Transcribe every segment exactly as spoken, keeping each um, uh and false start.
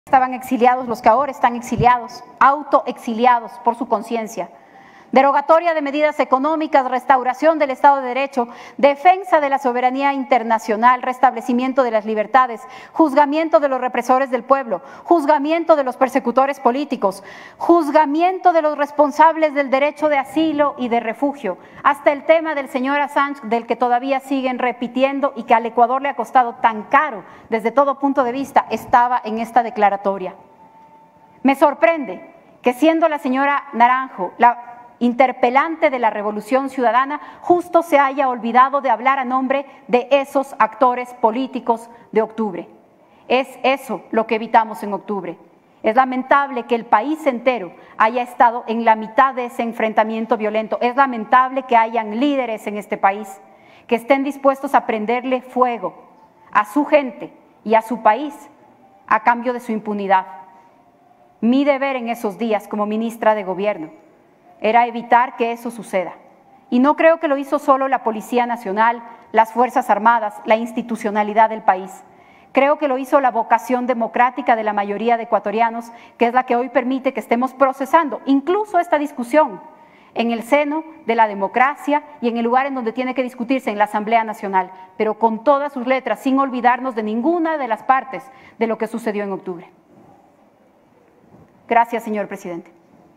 estaban exiliados, los que ahora están exiliados, autoexiliados por su conciencia. Derogatoria de medidas económicas, restauración del Estado de Derecho, defensa de la soberanía internacional, restablecimiento de las libertades, juzgamiento de los represores del pueblo, juzgamiento de los persecutores políticos, juzgamiento de los responsables del derecho de asilo y de refugio, hasta el tema del señor Assange, del que todavía siguen repitiendo y que al Ecuador le ha costado tan caro desde todo punto de vista, estaba en esta declaratoria. Me sorprende que siendo la señora Naranjo la interpelante de la Revolución Ciudadana, justo se haya olvidado de hablar a nombre de esos actores políticos de octubre. Es eso lo que evitamos en octubre. Es lamentable que el país entero haya estado en la mitad de ese enfrentamiento violento. Es lamentable que hayan líderes en este país que estén dispuestos a prenderle fuego a su gente y a su país a cambio de su impunidad. Mi deber en esos días como ministra de Gobierno era evitar que eso suceda. Y no creo que lo hizo solo la Policía Nacional, las Fuerzas Armadas, la institucionalidad del país. Creo que lo hizo la vocación democrática de la mayoría de ecuatorianos, que es la que hoy permite que estemos procesando incluso esta discusión en el seno de la democracia y en el lugar en donde tiene que discutirse, en la Asamblea Nacional, pero con todas sus letras, sin olvidarnos de ninguna de las partes de lo que sucedió en octubre. Gracias, señor presidente.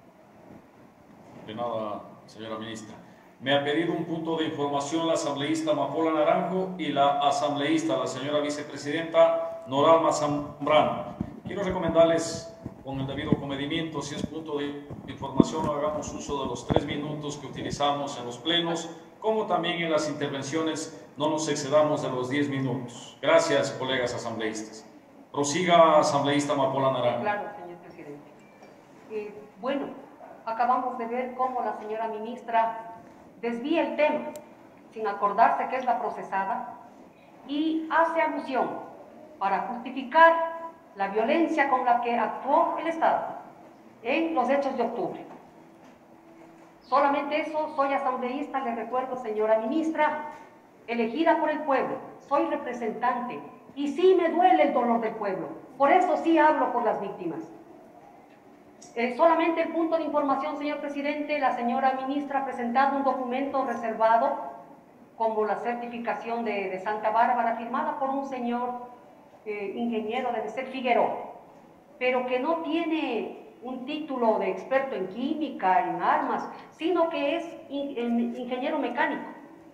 De nada, señora ministra. Me ha pedido un punto de información la asambleísta Amapola Naranjo y la asambleísta, la señora vicepresidenta Noralma Zambrano. Quiero recomendarles, con el debido comedimiento, si es punto de información, hagamos uso de los tres minutos que utilizamos en los plenos, como también en las intervenciones, no nos excedamos de los diez minutos. Gracias, colegas asambleístas. Prosiga, asambleísta Amapola Naranjo. Claro, señor presidente. Eh, bueno. Acabamos de ver cómo la señora ministra desvía el tema sin acordarse que es la procesada y hace alusión para justificar la violencia con la que actuó el Estado en los hechos de octubre. Solamente eso, soy asambleísta, le recuerdo, señora ministra, elegida por el pueblo, soy representante y sí me duele el dolor del pueblo, por eso sí hablo por las víctimas. Eh, solamente el punto de información, señor presidente, la señora ministra ha presentado un documento reservado como la certificación de, de Santa Bárbara, firmada por un señor eh, ingeniero, debe ser Figueroa, pero que no tiene un título de experto en química, en armas, sino que es in, ingeniero mecánico.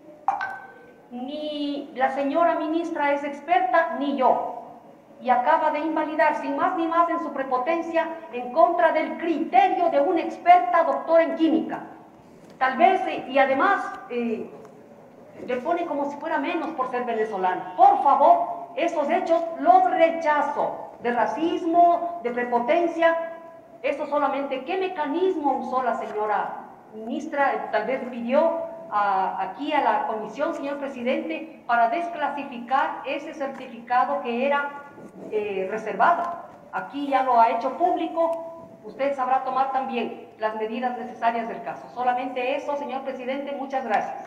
Ni la señora ministra es experta, ni yo. Y acaba de invalidar, sin más ni más, en su prepotencia, en contra del criterio de una experta doctora en química. Tal vez, eh, y además, eh, le pone como si fuera menos por ser venezolano. Por favor, esos hechos los rechazo, de racismo, de prepotencia. Eso solamente, ¿qué mecanismo usó la señora ministra? Tal vez pidió a, aquí a la comisión, señor presidente, para desclasificar ese certificado que era Eh, reservado. Aquí ya lo ha hecho público, usted sabrá tomar también las medidas necesarias del caso. Solamente eso, señor presidente, muchas gracias.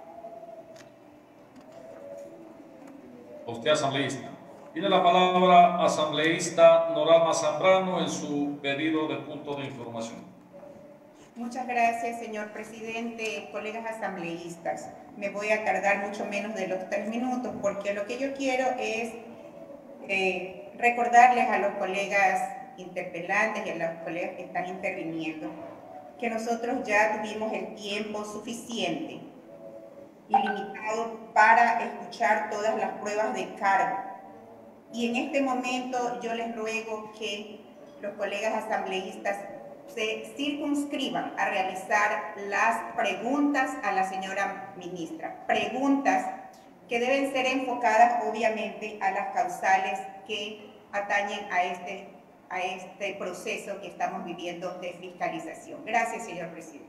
A usted, asambleísta. Tiene la palabra asambleísta Noralma Zambrano en su pedido de punto de información. Muchas gracias, señor presidente, colegas asambleístas. Me voy a tardar mucho menos de los tres minutos porque lo que yo quiero es Eh, recordarles a los colegas interpelantes y a los colegas que están interviniendo que nosotros ya tuvimos el tiempo suficiente y limitado para escuchar todas las pruebas de cargo. Y en este momento yo les ruego que los colegas asambleístas se circunscriban a realizar las preguntas a la señora ministra. Preguntas que deben ser enfocadas obviamente a las causales que atañen a este, a este proceso que estamos viviendo de fiscalización. Gracias, señor presidente.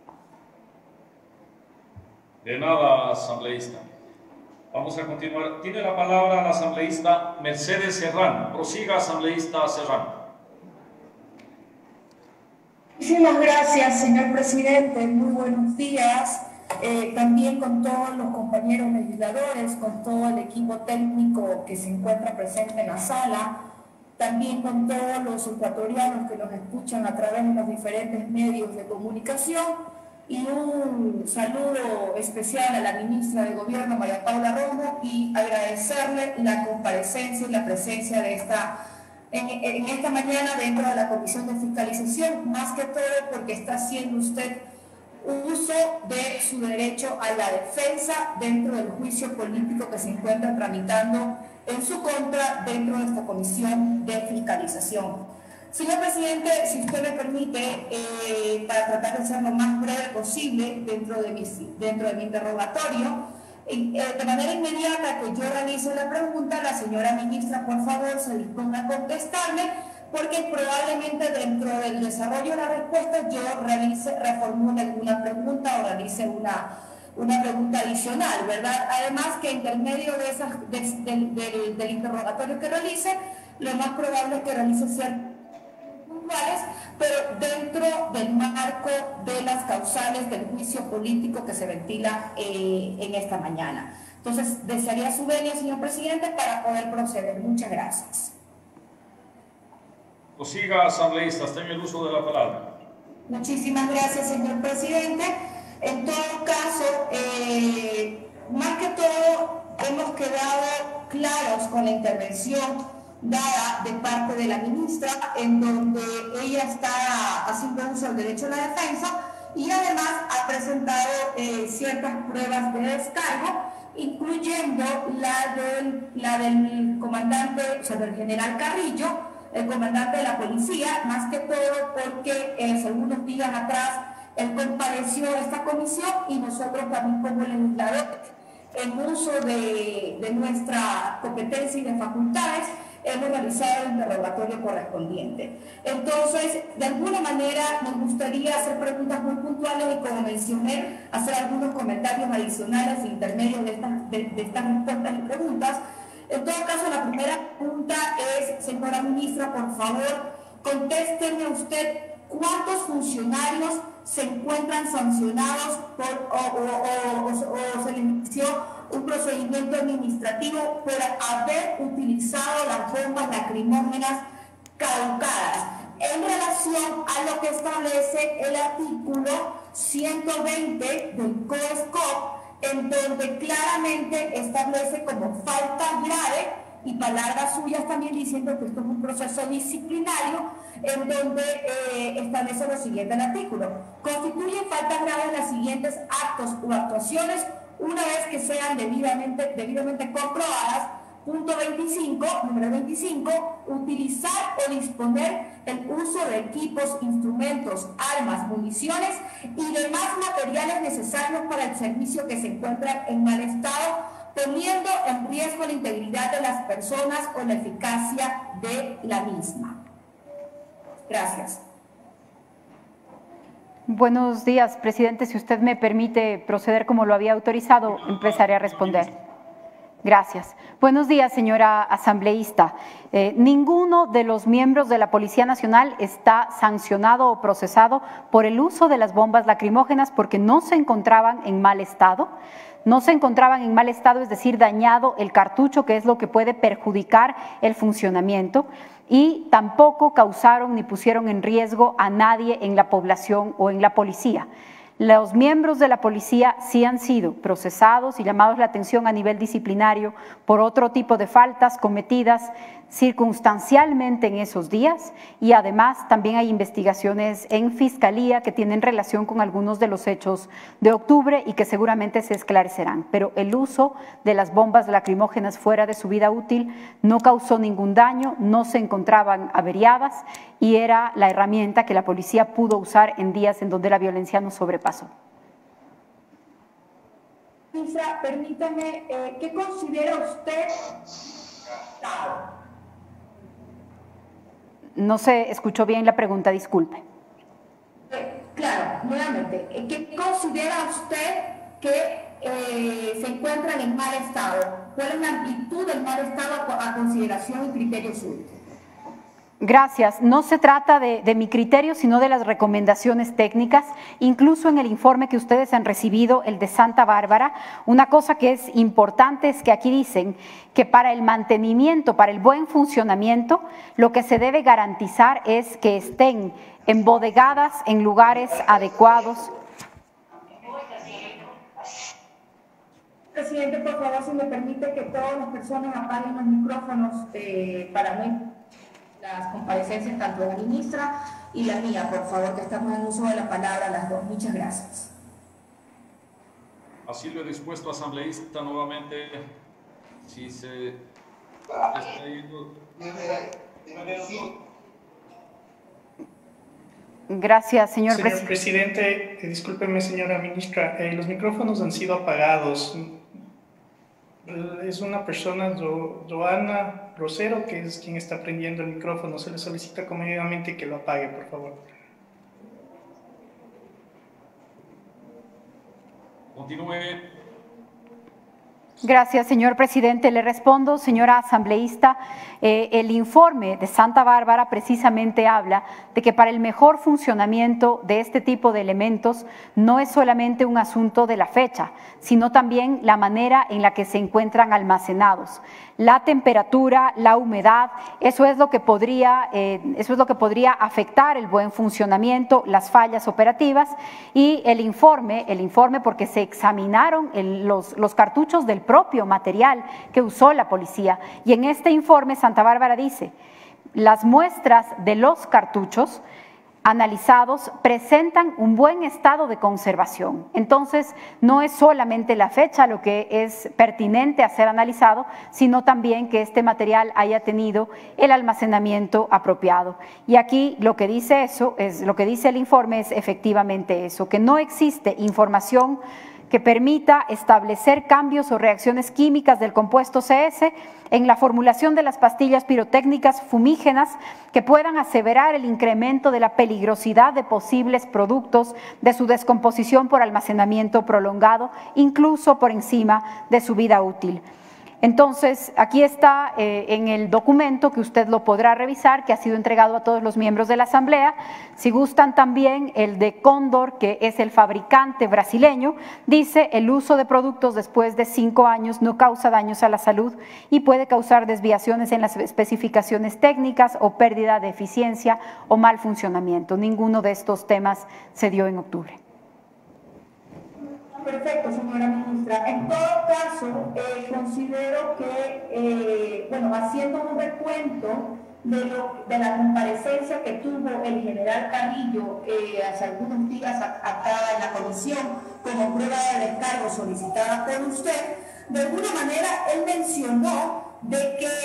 De nada, asambleísta. Vamos a continuar. Tiene la palabra la asambleísta Mercedes Serrano. Prosiga, asambleísta Serrano. Muchísimas gracias, señor presidente. Muy buenos días. Eh, también con todos los compañeros legisladores, con todo el equipo técnico que se encuentra presente en la sala. también con todos los ecuatorianos que nos escuchan a través de los diferentes medios de comunicación, y un saludo especial a la ministra de Gobierno, María Paula Romo, y agradecerle la comparecencia y la presencia de esta, en, en esta mañana dentro de la Comisión de Fiscalización, más que todo porque está haciendo usted uso de su derecho a la defensa dentro del juicio político que se encuentra tramitando en su contra dentro de esta Comisión de Fiscalización. Señor presidente, si usted me permite, eh, para tratar de ser lo más breve posible dentro de mi, dentro de mi interrogatorio, eh, de manera inmediata que yo realice la pregunta, la señora ministra, por favor, se disponga a contestarme, porque probablemente dentro del desarrollo de la respuesta yo realice, reformule alguna pregunta o realice una, una pregunta adicional, ¿verdad? Además que intermedio de esas, de, de, de, del interrogatorio que realice, lo más probable es que realice ciertas pero dentro del marco de las causales del juicio político que se ventila eh, en esta mañana. Entonces, desearía su venia, señor presidente, para poder proceder. Muchas gracias. Prosiga, asambleístas, tenga el uso de la palabra. Muchísimas gracias, señor presidente. En todo caso, eh, más que todo, hemos quedado claros con la intervención dada de parte de la ministra, en donde ella está haciendo uso del derecho a la defensa y además ha presentado eh, ciertas pruebas de descargo, incluyendo la del, la del comandante, o sea, del general Carrillo, el comandante de la policía, más que todo porque eh, algunos días atrás él compareció a esta comisión y nosotros también como legisladores, en uso de, de nuestra competencia y de facultades, hemos realizado el interrogatorio correspondiente. Entonces, de alguna manera, nos gustaría hacer preguntas muy puntuales y, como mencioné, hacer algunos comentarios adicionales e intermedios de estas, de, de estas respuestas y preguntas. En todo caso, la primera pregunta es, señora ministra, por favor, contésteme usted cuántos funcionarios se encuentran sancionados por, o, o, o, o, o se le inició un procedimiento administrativo por haber utilizado las bombas lacrimógenas caducadas, en relación a lo que establece el artículo ciento veinte del COESCOP, en donde claramente establece como falta grave, y palabras suyas también diciendo que esto es un proceso disciplinario, en donde eh, establece lo siguiente el artículo: constituyen faltas graves las siguientes actos o actuaciones una vez que sean debidamente, debidamente comprobadas. Punto veinticinco, número veinticinco, utilizar o disponer el uso de equipos, instrumentos, armas, municiones y demás materiales necesarios para el servicio que se encuentran en mal estado, poniendo en riesgo la integridad de las personas o la eficacia de la misma. Gracias. Buenos días, presidente. Si usted me permite proceder como lo había autorizado, empezaré a responder. Gracias. Buenos días, señora asambleísta. Eh, ninguno de los miembros de la Policía Nacional está sancionado o procesado por el uso de las bombas lacrimógenas porque no se encontraban en mal estado. No se encontraban en mal estado, es decir, dañado el cartucho, que es lo que puede perjudicar el funcionamiento, y tampoco causaron ni pusieron en riesgo a nadie en la población o en la policía. Los miembros de la policía sí han sido procesados y llamados la atención a nivel disciplinario por otro tipo de faltas cometidas circunstancialmente en esos días, y además también hay investigaciones en Fiscalía que tienen relación con algunos de los hechos de octubre y que seguramente se esclarecerán. Pero el uso de las bombas lacrimógenas fuera de su vida útil no causó ningún daño, no se encontraban averiadas y era la herramienta que la policía pudo usar en días en donde la violencia nos sobrepasó. Ministra, permítame, eh, ¿qué considera usted? No se escuchó bien la pregunta, disculpe. Eh, claro, nuevamente, ¿qué considera usted que eh, se encuentran en mal estado? ¿Cuál es la amplitud del mal estado a consideración y criterio suyo? Gracias. No se trata de, de mi criterio, sino de las recomendaciones técnicas. Incluso en el informe que ustedes han recibido, el de Santa Bárbara, una cosa que es importante es que aquí dicen que para el mantenimiento, para el buen funcionamiento, lo que se debe garantizar es que estén embodegadas en lugares adecuados. Presidente, por favor, si me permite que todas las personas apaguen los micrófonos eh, para no las comparecencias tanto de la ministra y la mía, por favor, que estamos en uso de la palabra las dos. Muchas gracias. Así lo he dispuesto, asambleísta, nuevamente, si se está yendo. Gracias, señor, señor presidente. Eh, discúlpeme, señora ministra, eh, los micrófonos han sido apagados. Es una persona, Jo- Joana Rosero, que es quien está prendiendo el micrófono. Se le solicita comedidamente que lo apague, por favor. Continúe. Gracias, señor presidente. Le respondo, señora asambleísta, eh, el informe de Santa Bárbara precisamente habla de que para el mejor funcionamiento de este tipo de elementos no es solamente un asunto de la fecha, sino también la manera en la que se encuentran almacenados. La temperatura, la humedad, eso es lo que podría, eh, eso es lo que podría afectar el buen funcionamiento, las fallas operativas, y el informe, el informe porque se examinaron el, los, los cartuchos del propio material que usó la policía. Y en este informe Santa Bárbara dice, las muestras de los cartuchos analizados presentan un buen estado de conservación. Entonces, no es solamente la fecha lo que es pertinente a ser analizado, sino también que este material haya tenido el almacenamiento apropiado. Y aquí lo que dice eso, es lo que dice el informe es efectivamente eso, que no existe información que permita establecer cambios o reacciones químicas del compuesto C S en la formulación de las pastillas pirotécnicas fumígenas que puedan aseverar el incremento de la peligrosidad de posibles productos de su descomposición por almacenamiento prolongado, incluso por encima de su vida útil. Entonces, aquí está eh, en el documento que usted lo podrá revisar, que ha sido entregado a todos los miembros de la Asamblea. Si gustan también el de Cóndor, que es el fabricante brasileño, dice el uso de productos después de cinco años no causa daños a la salud y puede causar desviaciones en las especificaciones técnicas o pérdida de eficiencia o mal funcionamiento. Ninguno de estos temas se dio en octubre. Perfecto, señora ministra. En todo caso, eh, considero que, eh, bueno, haciendo un recuento de, lo, de la comparecencia que tuvo el general Carrillo eh, hace algunos días acá en la comisión como prueba de descargo solicitada por usted, de alguna manera él mencionó de que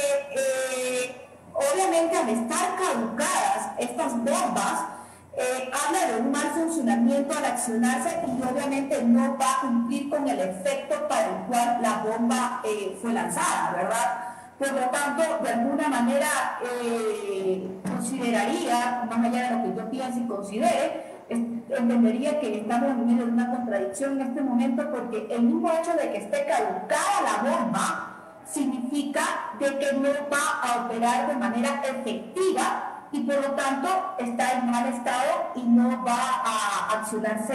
eh, obviamente al estar caducadas estas bombas, Eh, habla de un mal funcionamiento al accionarse y obviamente no va a cumplir con el efecto para el cual la bomba eh, fue lanzada, ¿verdad? Por lo tanto, de alguna manera eh, consideraría, más allá de lo que yo piense y considere, entendería que estamos en medio de una contradicción en este momento porque el mismo hecho de que esté caducada la bomba significa de que no va a operar de manera efectiva y por lo tanto está en mal estado y no va a accionarse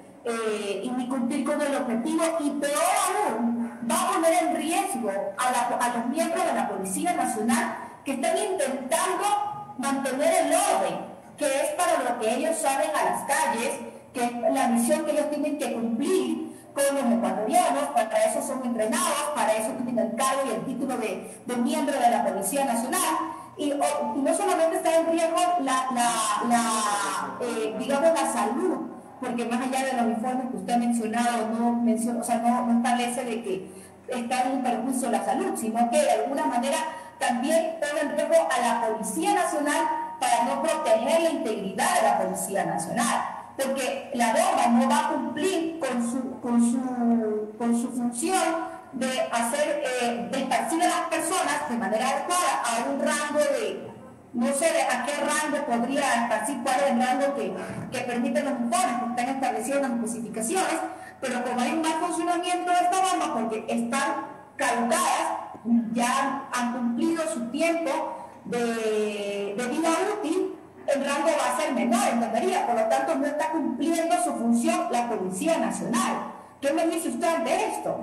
eh, y ni cumplir con el objetivo y peor aún, va a poner en riesgo a, la, a los miembros de la Policía Nacional que están intentando mantener el orden, que es para lo que ellos salen a las calles, que es la misión que ellos tienen que cumplir con los ecuatorianos, para eso son entrenados, para eso tienen el cargo y el título de, de miembro de la Policía Nacional. Y, oh, y no solamente está en riesgo la, la, la eh, digamos, la salud, porque más allá de los informes que usted ha mencionado, no, menciona, o sea, no, no establece de que está en un perjuicio la salud, sino que de alguna manera también pone en riesgo a la Policía Nacional para no proteger la integridad de la Policía Nacional, porque la bomba no va a cumplir con su, con su, con su función de hacer, eh, de esparcir a las personas de manera adecuada a un rango de, no sé a qué rango podría esparcir, cuál es el rango que, que permiten los informes, que están establecidos en las especificaciones, pero como hay un mal funcionamiento de esta bomba, porque están caducadas, ya han cumplido su tiempo de, de vida útil, el rango va a ser menor, entendería, por lo tanto no está cumpliendo su función la Policía Nacional. ¿Qué me dice usted de esto?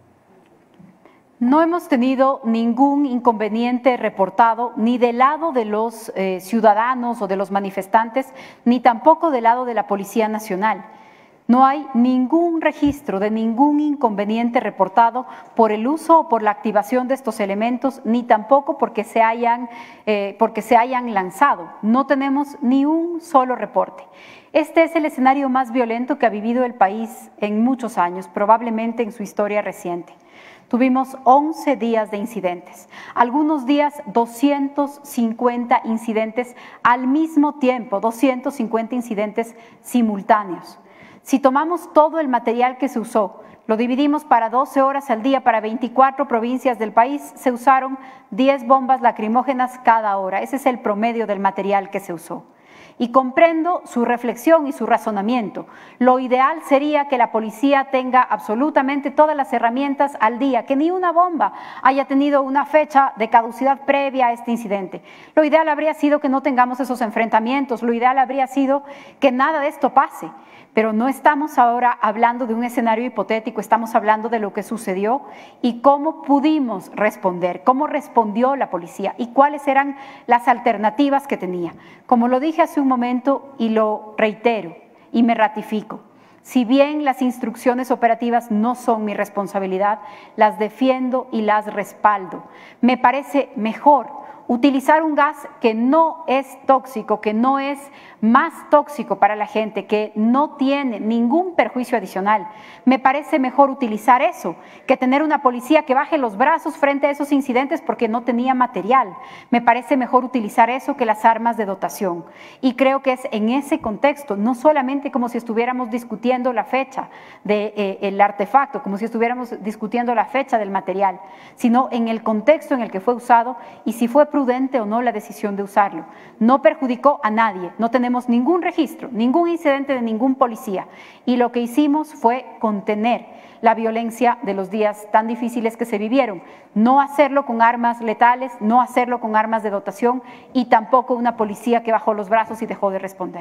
No hemos tenido ningún inconveniente reportado ni del lado de los eh, ciudadanos o de los manifestantes, ni tampoco del lado de la Policía Nacional. No hay ningún registro de ningún inconveniente reportado por el uso o por la activación de estos elementos, ni tampoco porque se hayan, eh, porque se hayan lanzado. No tenemos ni un solo reporte. Este es el escenario más violento que ha vivido el país en muchos años, probablemente en su historia reciente. Tuvimos once días de incidentes, algunos días doscientos cincuenta incidentes al mismo tiempo, doscientos cincuenta incidentes simultáneos. Si tomamos todo el material que se usó, lo dividimos para doce horas al día para veinticuatro provincias del país, se usaron diez bombas lacrimógenas cada hora. Ese es el promedio del material que se usó. Y comprendo su reflexión y su razonamiento. Lo ideal sería que la policía tenga absolutamente todas las herramientas al día, que ni una bomba haya tenido una fecha de caducidad previa a este incidente. Lo ideal habría sido que no tengamos esos enfrentamientos, lo ideal habría sido que nada de esto pase. Pero no estamos ahora hablando de un escenario hipotético, estamos hablando de lo que sucedió y cómo pudimos responder, cómo respondió la policía y cuáles eran las alternativas que tenía. Como lo dije hace un momento y lo reitero y me ratifico, si bien las instrucciones operativas no son mi responsabilidad, las defiendo y las respaldo. Me parece mejor utilizar un gas que no es tóxico, que no es más tóxico para la gente, que no tiene ningún perjuicio adicional. Me parece mejor utilizar eso que tener una policía que baje los brazos frente a esos incidentes porque no tenía material. Me parece mejor utilizar eso que las armas de dotación. Y creo que es en ese contexto, no solamente como si estuviéramos discutiendo la fecha del de, eh, artefacto, como si estuviéramos discutiendo la fecha del material, sino en el contexto en el que fue usado y si fue prudente o no la decisión de usarlo. No perjudicó a nadie, no tenemos ningún registro, ningún incidente de ningún policía y lo que hicimos fue contener la violencia de los días tan difíciles que se vivieron, no hacerlo con armas letales, no hacerlo con armas de dotación y tampoco una policía que bajó los brazos y dejó de responder.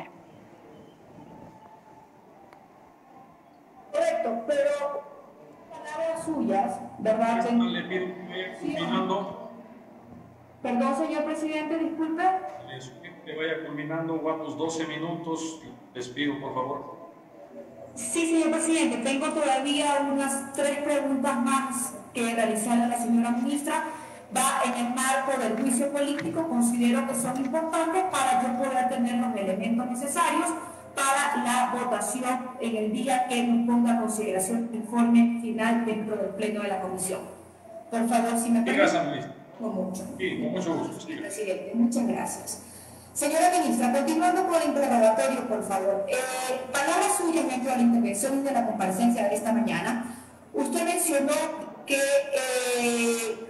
Correcto, pero palabras suyas, ¿verdad? Le pido que vaya culminando. Perdón, señor presidente, disculpe. Les pido que vaya culminando, ¿cuántos? doce minutos. Les pido, por favor. Sí, señor presidente, tengo todavía unas tres preguntas más que realizarle a la señora ministra. Va en el marco del juicio político, considero que son importantes para yo poder tener los elementos necesarios para la votación en el día que nos ponga a consideración el informe final dentro del pleno de la comisión. Por favor, si me permite. Con mucho. Sí, con mucho gusto. Sí, presidente, muchas gracias. Señora ministra, continuando con el interrogatorio, por favor. Eh, palabras suyas dentro de la intervención de la comparecencia de esta mañana. Usted mencionó que eh,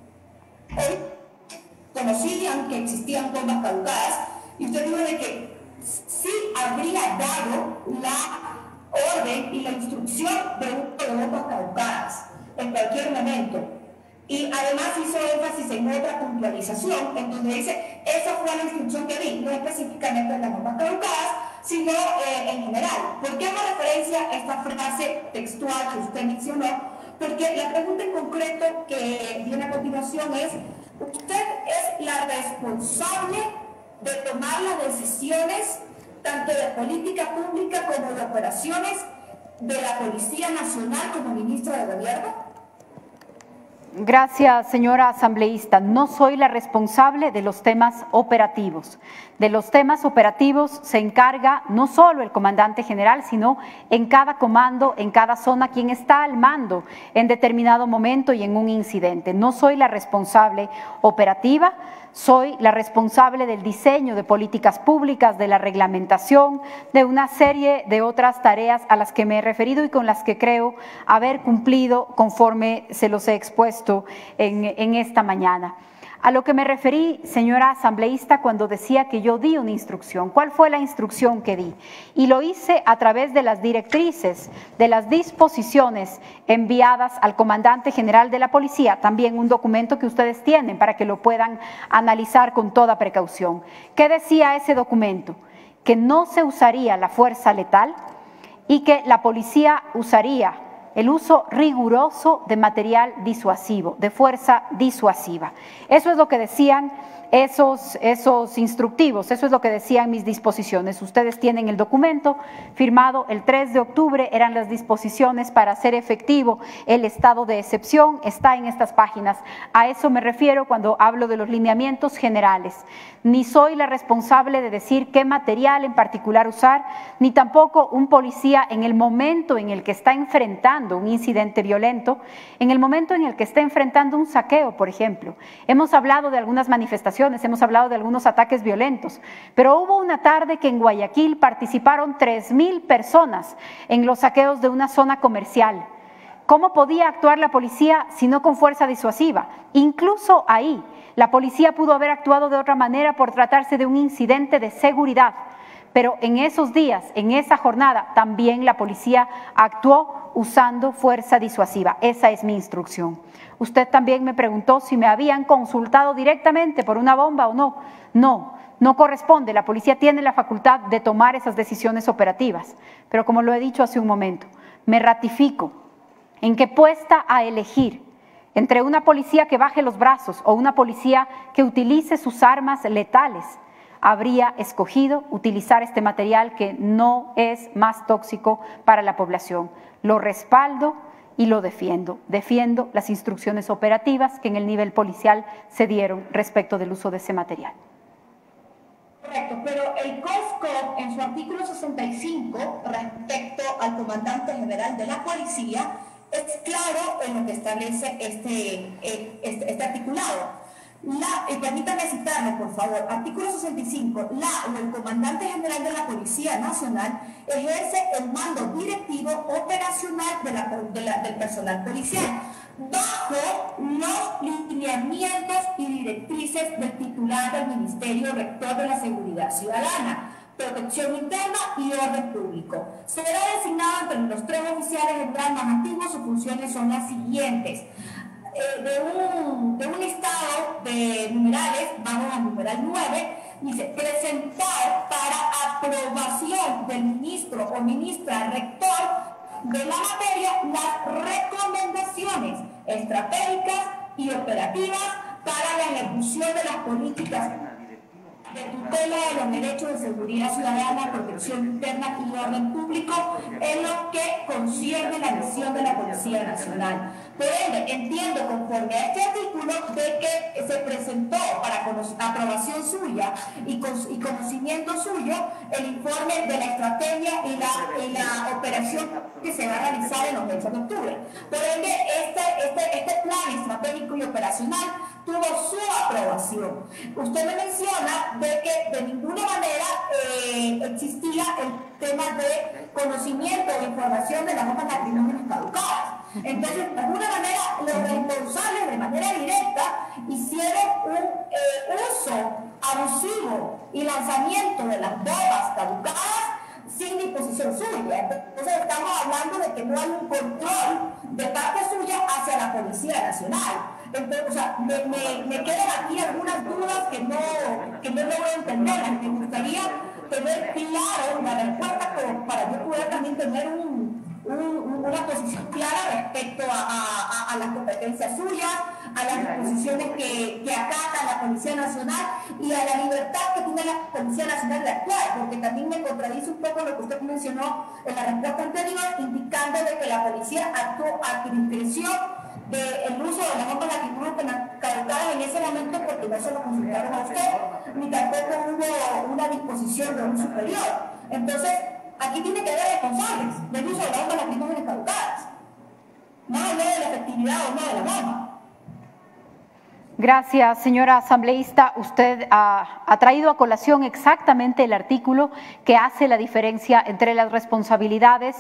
conocían que existían bombas caducadas y usted dijo de que sí habría dado la orden y la instrucción de uso de bombas caducadas en cualquier momento. Y además hizo énfasis en otra puntualización, en donde dice, esa fue la instrucción que di, no específicamente en las bombas caducadas, sino eh, en general. ¿Por qué hago referencia a esta frase textual que usted mencionó? Porque la pregunta en concreto que viene a continuación es, ¿usted es la responsable de tomar las decisiones tanto de política pública como de operaciones de la Policía Nacional como ministra de Gobierno? Gracias, señora asambleísta. No soy la responsable de los temas operativos. De los temas operativos se encarga no solo el comandante general, sino en cada comando, en cada zona, quien está al mando en determinado momento y en un incidente. No soy la responsable operativa, soy la responsable del diseño de políticas públicas, de la reglamentación, de una serie de otras tareas a las que me he referido y con las que creo haber cumplido conforme se los he expuesto en, en esta mañana. A lo que me referí, señora asambleísta, cuando decía que yo di una instrucción. ¿Cuál fue la instrucción que di? Y lo hice a través de las directrices, de las disposiciones enviadas al comandante general de la policía, también un documento que ustedes tienen para que lo puedan analizar con toda precaución. ¿Qué decía ese documento? Que no se usaría la fuerza letal y que la policía usaría el uso riguroso de material disuasivo, de fuerza disuasiva. Eso es lo que decían esos, esos instructivos, eso es lo que decían mis disposiciones. Ustedes tienen el documento firmado el tres de octubre, eran las disposiciones para hacer efectivo el estado de excepción, está en estas páginas. A eso me refiero cuando hablo de los lineamientos generales. Ni soy la responsable de decir qué material en particular usar, ni tampoco un policía en el momento en el que está enfrentando un incidente violento, en el momento en el que está enfrentando un saqueo, por ejemplo. Hemos hablado de algunas manifestaciones, hemos hablado de algunos ataques violentos, pero hubo una tarde que en Guayaquil participaron tres mil personas en los saqueos de una zona comercial. ¿Cómo podía actuar la policía si no con fuerza disuasiva? Incluso ahí, la policía pudo haber actuado de otra manera por tratarse de un incidente de seguridad, pero en esos días, en esa jornada, también la policía actuó usando fuerza disuasiva. Esa es mi instrucción. Usted también me preguntó si me habían consultado directamente por una bomba o no. No, no corresponde. La policía tiene la facultad de tomar esas decisiones operativas, pero como lo he dicho hace un momento, me ratifico en que puesta a elegir entre una policía que baje los brazos o una policía que utilice sus armas letales, habría escogido utilizar este material que no es más tóxico para la población. Lo respaldo y lo defiendo. Defiendo las instrucciones operativas que en el nivel policial se dieron respecto del uso de ese material. Correcto, pero el COSCO en su artículo sesenta y cinco respecto al comandante general de la policía es claro en lo que establece este, este, este articulado. La, eh, permítame citarlo, por favor. Artículo sesenta y cinco. La o el comandante general de la Policía Nacional ejerce el mando directivo operacional de la, de la, del personal policial bajo los lineamientos y directrices del titular del Ministerio Rector de la Seguridad Ciudadana, Protección Interna y Orden Público. Será designado entre los tres oficiales en rango más antiguo. Sus funciones son las siguientes. Eh, de, un, de un listado de numerales, vamos al numeral nueve, dice presentar para aprobación del ministro o ministra rector de la materia las recomendaciones estratégicas y operativas para la ejecución de las políticas de tutela de los derechos de seguridad ciudadana, protección interna y orden público en lo que concierne la misión de la Policía Nacional. Por ende, entiendo conforme a este artículo de que se presentó para aprobación suya y, con, y conocimiento suyo el informe de la estrategia y la, y la operación que se va a realizar en los meses de octubre. Por ende, este, este, este plan estratégico y operacional tuvo su aprobación. Usted me menciona de que de ninguna manera eh, existía el tema de conocimiento o información de las bombas lacrimógenas caducadas. Entonces, de alguna manera, los responsables de manera directa hicieron un eh, uso abusivo y lanzamiento de las bombas caducadas sin disposición suya. Entonces, estamos hablando de que no hay un control de parte suya hacia la Policía Nacional. Entonces, o sea, me, me, me quedan aquí algunas dudas que no, que no logro entender. Me gustaría tener claro la respuesta como para yo poder también tener un, un, una posición clara respecto a, a, a las competencias suyas, a las disposiciones que, que acata la Policía Nacional y a la libertad que tiene la Policía Nacional de actuar, porque también me contradice un poco lo que usted mencionó en la respuesta anterior, indicando de que la policía actuó a discreción del uso de las bombas lacrimógenas caducadas en ese momento porque no se lo consultaron a usted, ni tampoco hubo una disposición de un superior. Entonces, aquí tiene que haber responsables del uso de las bombas lacrimógenas caducadas, más allá de la efectividad o no de la bomba. Gracias, señora asambleísta. Usted ha, ha traído a colación exactamente el artículo que hace la diferencia entre las responsabilidades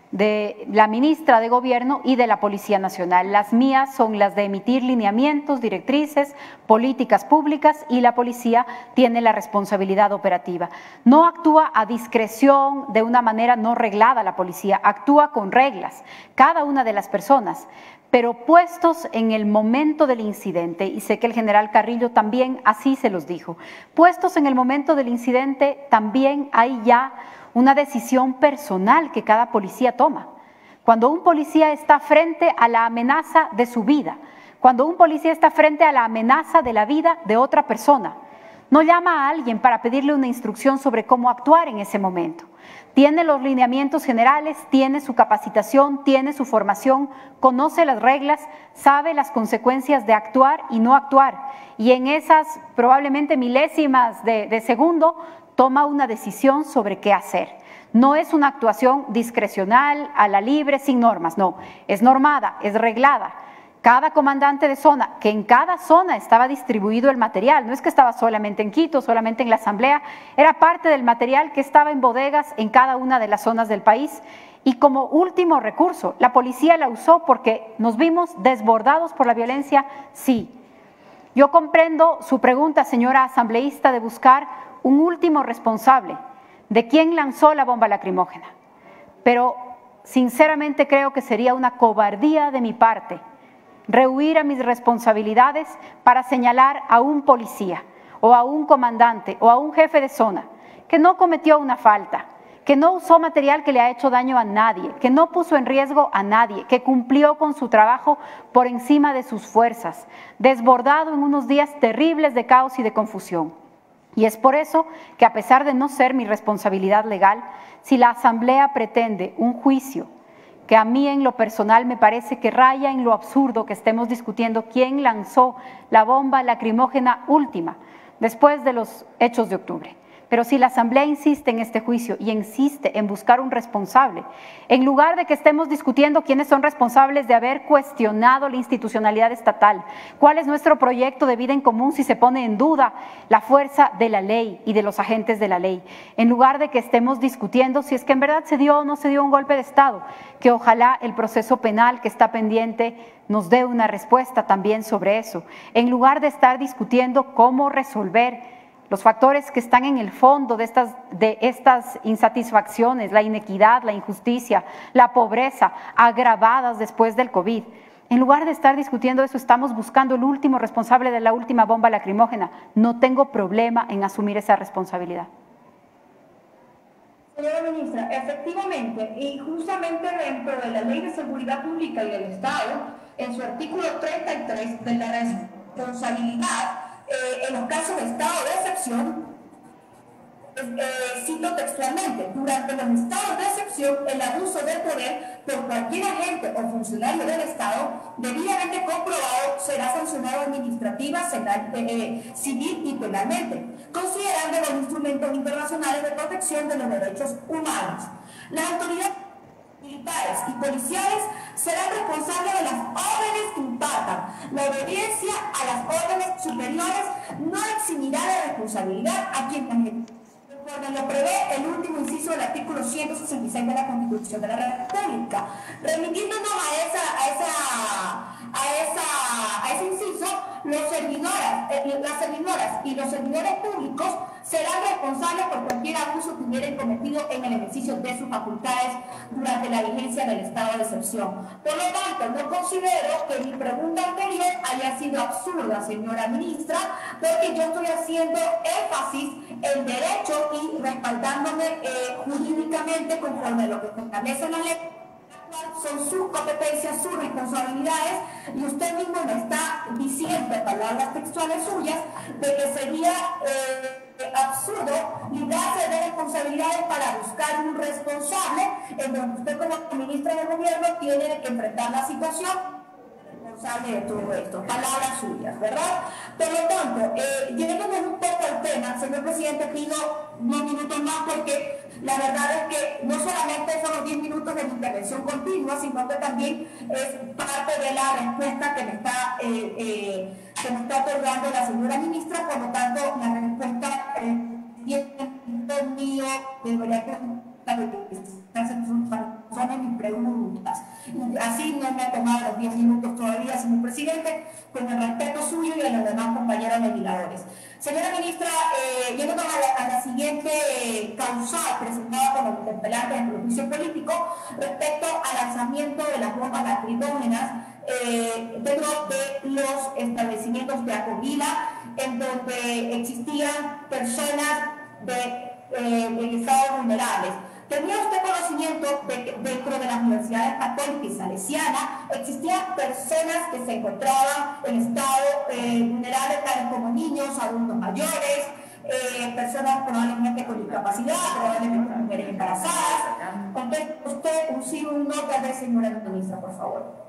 de la ministra de Gobierno y de la Policía Nacional. Las mías son las de emitir lineamientos, directrices, políticas públicas, y la policía tiene la responsabilidad operativa. No actúa a discreción, de una manera no reglada la policía, actúa con reglas, cada una de las personas, pero puestos en el momento del incidente, y sé que el general Carrillo también así se los dijo, puestos en el momento del incidente también hay ya una decisión personal que cada policía toma. Cuando un policía está frente a la amenaza de su vida, cuando un policía está frente a la amenaza de la vida de otra persona, no llama a alguien para pedirle una instrucción sobre cómo actuar en ese momento. Tiene los lineamientos generales, tiene su capacitación, tiene su formación, conoce las reglas, sabe las consecuencias de actuar y no actuar, y en esas probablemente milésimas de, de segundo toma una decisión sobre qué hacer. No es una actuación discrecional, a la libre, sin normas, no, es normada, es reglada. Cada comandante de zona, que en cada zona estaba distribuido el material, no es que estaba solamente en Quito, solamente en la Asamblea, era parte del material que estaba en bodegas en cada una de las zonas del país. Y como último recurso, la policía la usó porque nos vimos desbordados por la violencia, sí. Yo comprendo su pregunta, señora asambleísta, de buscar un último responsable de quién lanzó la bomba lacrimógena, pero sinceramente creo que sería una cobardía de mi parte rehuir a mis responsabilidades para señalar a un policía o a un comandante o a un jefe de zona que no cometió una falta, que no usó material que le ha hecho daño a nadie, que no puso en riesgo a nadie, que cumplió con su trabajo por encima de sus fuerzas, desbordado en unos días terribles de caos y de confusión. Y es por eso que, a pesar de no ser mi responsabilidad legal, si la Asamblea pretende un juicio que a mí en lo personal me parece que raya en lo absurdo, que estemos discutiendo quién lanzó la bomba lacrimógena última después de los hechos de octubre. Pero si la Asamblea insiste en este juicio y insiste en buscar un responsable, en lugar de que estemos discutiendo quiénes son responsables de haber cuestionado la institucionalidad estatal, cuál es nuestro proyecto de vida en común si se pone en duda la fuerza de la ley y de los agentes de la ley, en lugar de que estemos discutiendo si es que en verdad se dio o no se dio un golpe de Estado, que ojalá el proceso penal que está pendiente nos dé una respuesta también sobre eso, en lugar de estar discutiendo cómo resolver los factores que están en el fondo de estas, de estas insatisfacciones, la inequidad, la injusticia, la pobreza, agravadas después del COVID. En lugar de estar discutiendo eso, estamos buscando el último responsable de la última bomba lacrimógena. No tengo problema en asumir esa responsabilidad. Señora ministra, efectivamente, y justamente dentro de la Ley de Seguridad Pública y del Estado, en su artículo treinta y tres de la responsabilidad, Eh, en los casos de estado de excepción, eh, cito textualmente, durante los estados de excepción, el abuso del poder por cualquier agente o funcionario del Estado debidamente comprobado será sancionado administrativa, eh, civil y penalmente, considerando los instrumentos internacionales de protección de los derechos humanos. Las autoridades militares y policiales serán responsables de las órdenes que impartan. La obediencia a las órdenes superiores no eximirá de responsabilidad a quien conforme lo prevé el último inciso del artículo ciento sesenta y seis de la Constitución de la República. Remitiéndonos a esa, a esa, a esa, a ese inciso, los servidoras, eh, las servidoras y los servidores públicos serán responsables por cualquier abuso que hubieran cometido en el ejercicio de sus facultades durante la vigencia del estado de excepción. Por lo tanto, no considero que mi pregunta anterior haya sido absurda, señora ministra, porque yo estoy haciendo énfasis en derecho y respaldándome eh, jurídicamente conforme a lo que establece la ley. Son sus competencias, sus responsabilidades, y usted mismo me está diciendo, palabras textuales suyas, de que sería eh, absurdo librarse de responsabilidades para buscar un responsable, en donde usted como ministra de Gobierno tiene que enfrentar la situación responsable de todo esto. Palabras suyas, ¿verdad? Por lo tanto, eh, yéndonos un poco al tema, señor presidente, pido unos minutos más porque la verdad es que no solamente son los diez minutos de mi intervención continua, sino que también es parte de la respuesta que me está eh, eh, que me está otorgando la señora ministra, por lo tanto, la respuesta es mío, debería son mis preguntas. Así no me ha tomado los diez minutos todavía, señor presidente, con el respeto suyo y a los demás compañeros legisladores. Señora ministra, eh, yendo a la, a la siguiente eh, causal presentada por los interpelantes en el juicio político respecto al lanzamiento de las bombas lacrimógenas eh, dentro de los establecimientos de acogida en donde existían personas de, eh, en estados vulnerables. ¿Tenía usted conocimiento de que dentro de las universidades católicas y salesianas existían personas que se encontraban en estado eh, vulnerables, tales como niños, adultos mayores, eh, personas probablemente con discapacidad, probablemente mujeres embarazadas? Conteste usted un sí o un no, tal vez, señora ministra, por favor.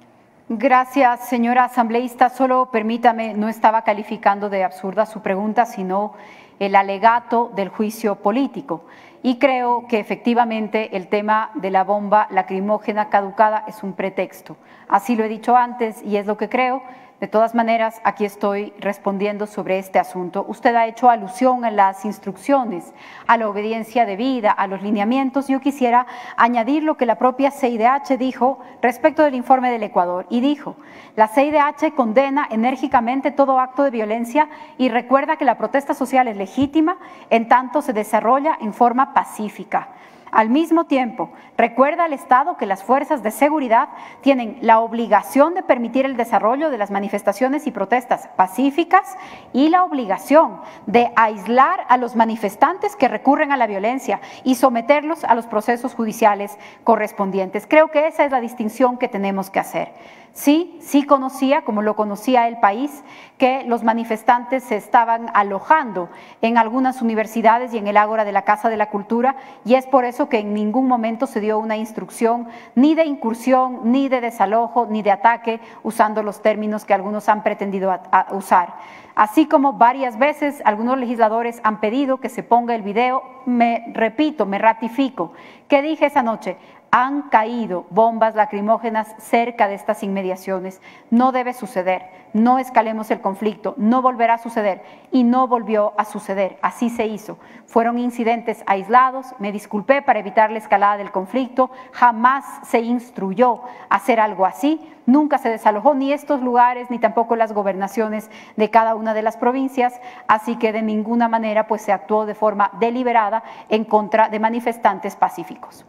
Gracias, señora asambleísta. Solo permítame, no estaba calificando de absurda su pregunta, sino el alegato del juicio político. Y creo que efectivamente el tema de la bomba lacrimógena caducada es un pretexto. Así lo he dicho antes y es lo que creo. De todas maneras, aquí estoy respondiendo sobre este asunto. Usted ha hecho alusión en las instrucciones a la obediencia debida, a los lineamientos. Yo quisiera añadir lo que la propia C I D H dijo respecto del informe del Ecuador. Y dijo, la C I D H condena enérgicamente todo acto de violencia y recuerda que la protesta social es legítima en tanto se desarrolla en forma pacífica. Al mismo tiempo, recuerda al Estado que las fuerzas de seguridad tienen la obligación de permitir el desarrollo de las manifestaciones y protestas pacíficas y la obligación de aislar a los manifestantes que recurren a la violencia y someterlos a los procesos judiciales correspondientes. Creo que esa es la distinción que tenemos que hacer. Sí, sí conocía, como lo conocía el país, que los manifestantes se estaban alojando en algunas universidades y en el ágora de la Casa de la Cultura, y es por eso que en ningún momento se dio una instrucción ni de incursión, ni de desalojo, ni de ataque, usando los términos que algunos han pretendido a, a usar. Así como varias veces algunos legisladores han pedido que se ponga el video, me repito, me ratifico. ¿Qué dije esa noche? Han caído bombas lacrimógenas cerca de estas inmediaciones. No debe suceder, no escalemos el conflicto, no volverá a suceder y no volvió a suceder. Así se hizo. Fueron incidentes aislados, me disculpé para evitar la escalada del conflicto, jamás se instruyó hacer algo así, nunca se desalojó ni estos lugares ni tampoco las gobernaciones de cada una de las provincias, así que de ninguna manera pues se actuó de forma deliberada en contra de manifestantes pacíficos.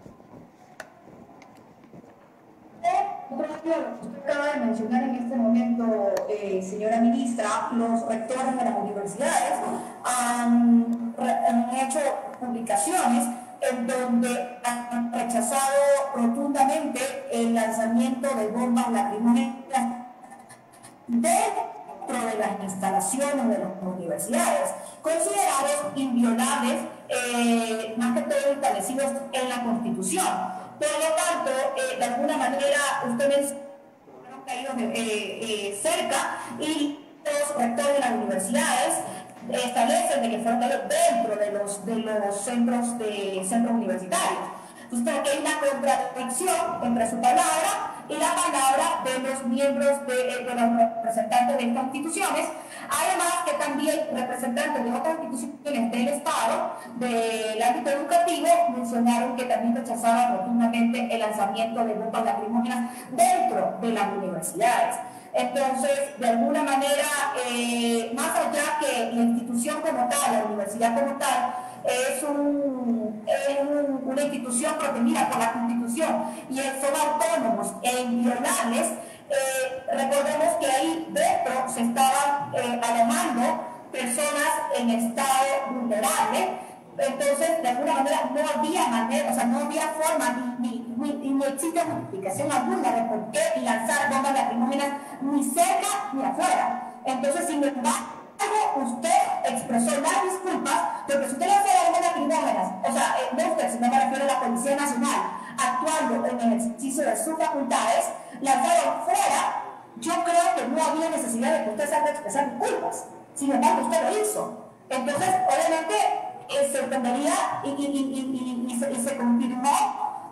Usted acaba de mencionar en este momento, eh, señora ministra, los rectores de las universidades han, han hecho publicaciones en donde han rechazado rotundamente el lanzamiento de bombas lacrimógenas dentro de las instalaciones de las universidades, considerados inviolables, eh, más que todo establecidos en la Constitución. Por lo tanto, eh, de alguna manera, ustedes han caído eh, eh, cerca y los rectores de las universidades establecen de que fueron caídos dentro de los, de los centros, de, centros universitarios. Entonces, hay una contradicción entre su palabra y la palabra de los miembros, de, de los representantes de estas instituciones, además que también representantes de otras instituciones del Estado, del ámbito educativo, mencionaron que también rechazaban rotundamente el lanzamiento de bombas lacrimógenas dentro de las universidades. Entonces, de alguna manera, eh, más allá que la institución como tal, la universidad como tal, es, un, es un, una institución protegida por la Constitución y son autónomos e inviolables, eh, recordemos que ahí dentro se estaban eh, alojando personas en estado vulnerable. Entonces, de alguna manera, no había manera, o sea, no había forma, ni, ni, ni, ni existe justificación alguna de por qué lanzar bombas lacrimógenas ni cerca ni afuera. Entonces, sin embargo, usted expresó las disculpas, porque si usted lanza bombas lacrimógenas, o sea, eh, no usted, sino me refiero a la Policía Nacional, actuando en el ejercicio de sus facultades, lanzaron fuera, yo creo que no había necesidad de que usted salga a expresar disculpas. Sin embargo, usted lo hizo. Entonces, obviamente, Eh, se entendería y, y, y, y, y, se, y se confirmó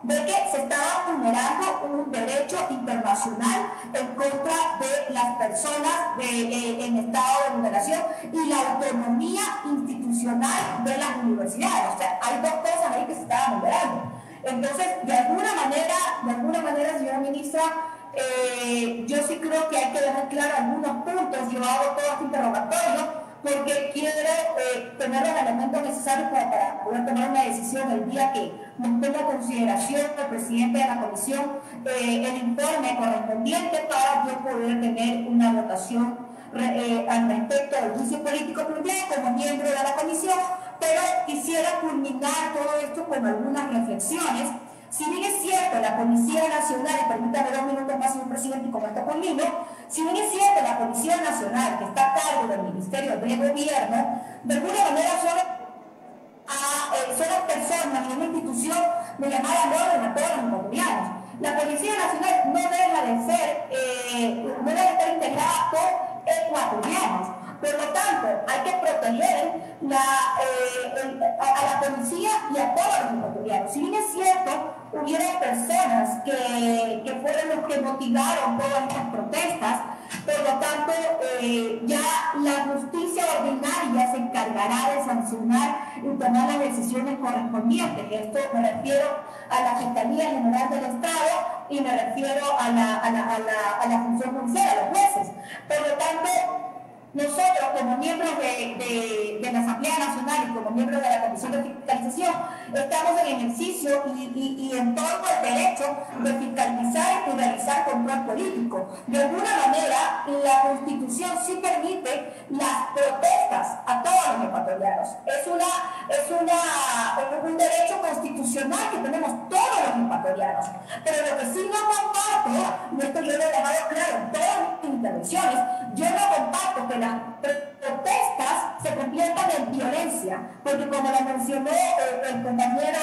de que se estaba vulnerando un derecho internacional en contra de las personas de, eh, en estado de vulneración y la autonomía institucional de las universidades. O sea, hay dos cosas ahí que se estaban vulnerando. Entonces, de alguna manera, de alguna manera, señora ministra, eh, yo sí creo que hay que dejar claro algunos puntos. Yo hago todo este interrogatorio porque quiero eh, tener los elementos necesarios para, para poder tomar una decisión el día que nos tome a consideración el presidente de la comisión eh, el informe correspondiente para yo poder tener una votación eh, al respecto del juicio político planteado como miembro de la comisión, pero quisiera culminar todo esto con algunas reflexiones. Si bien es cierto, la Policía Nacional, y permítame dos minutos más, señor presidente, y comento conmigo, si bien es cierto, la Policía Nacional, que está a cargo del Ministerio de Gobierno, de alguna manera son, a, eh, son las personas en una institución de llamar al orden a todos los ecuatorianos. La Policía Nacional no deja de ser, eh, no debe estar integrada por ecuatorianos. Por lo tanto, hay que proteger la, eh, el, a, a la policía y a todos los ecuatorianos. Si bien es cierto, hubieron personas que, que fueron los que motivaron todas estas protestas, por lo tanto, eh, ya la justicia ordinaria se encargará de sancionar y tomar las decisiones correspondientes. Esto me refiero a la Fiscalía General del Estado y me refiero a la, a la, a la, a la función judicial, a los jueces. Por lo tanto, nosotros, como miembros de, de, de la Asamblea Nacional y como miembros de la Comisión de Fiscalización, estamos en ejercicio y, y, y en todo el derecho de fiscalizar y realizar control político. De alguna manera, la Constitución sí permite las protestas a todos los ecuatorianos. Es, una, es, una, es un derecho constitucional que tenemos todos los ecuatorianos. Pero lo que sí no comparto, y esto yo lo he dejado claro en todas mis intervenciones, yo no comparto que las protestas se conviertan en violencia, porque como lo mencionó eh, el compañero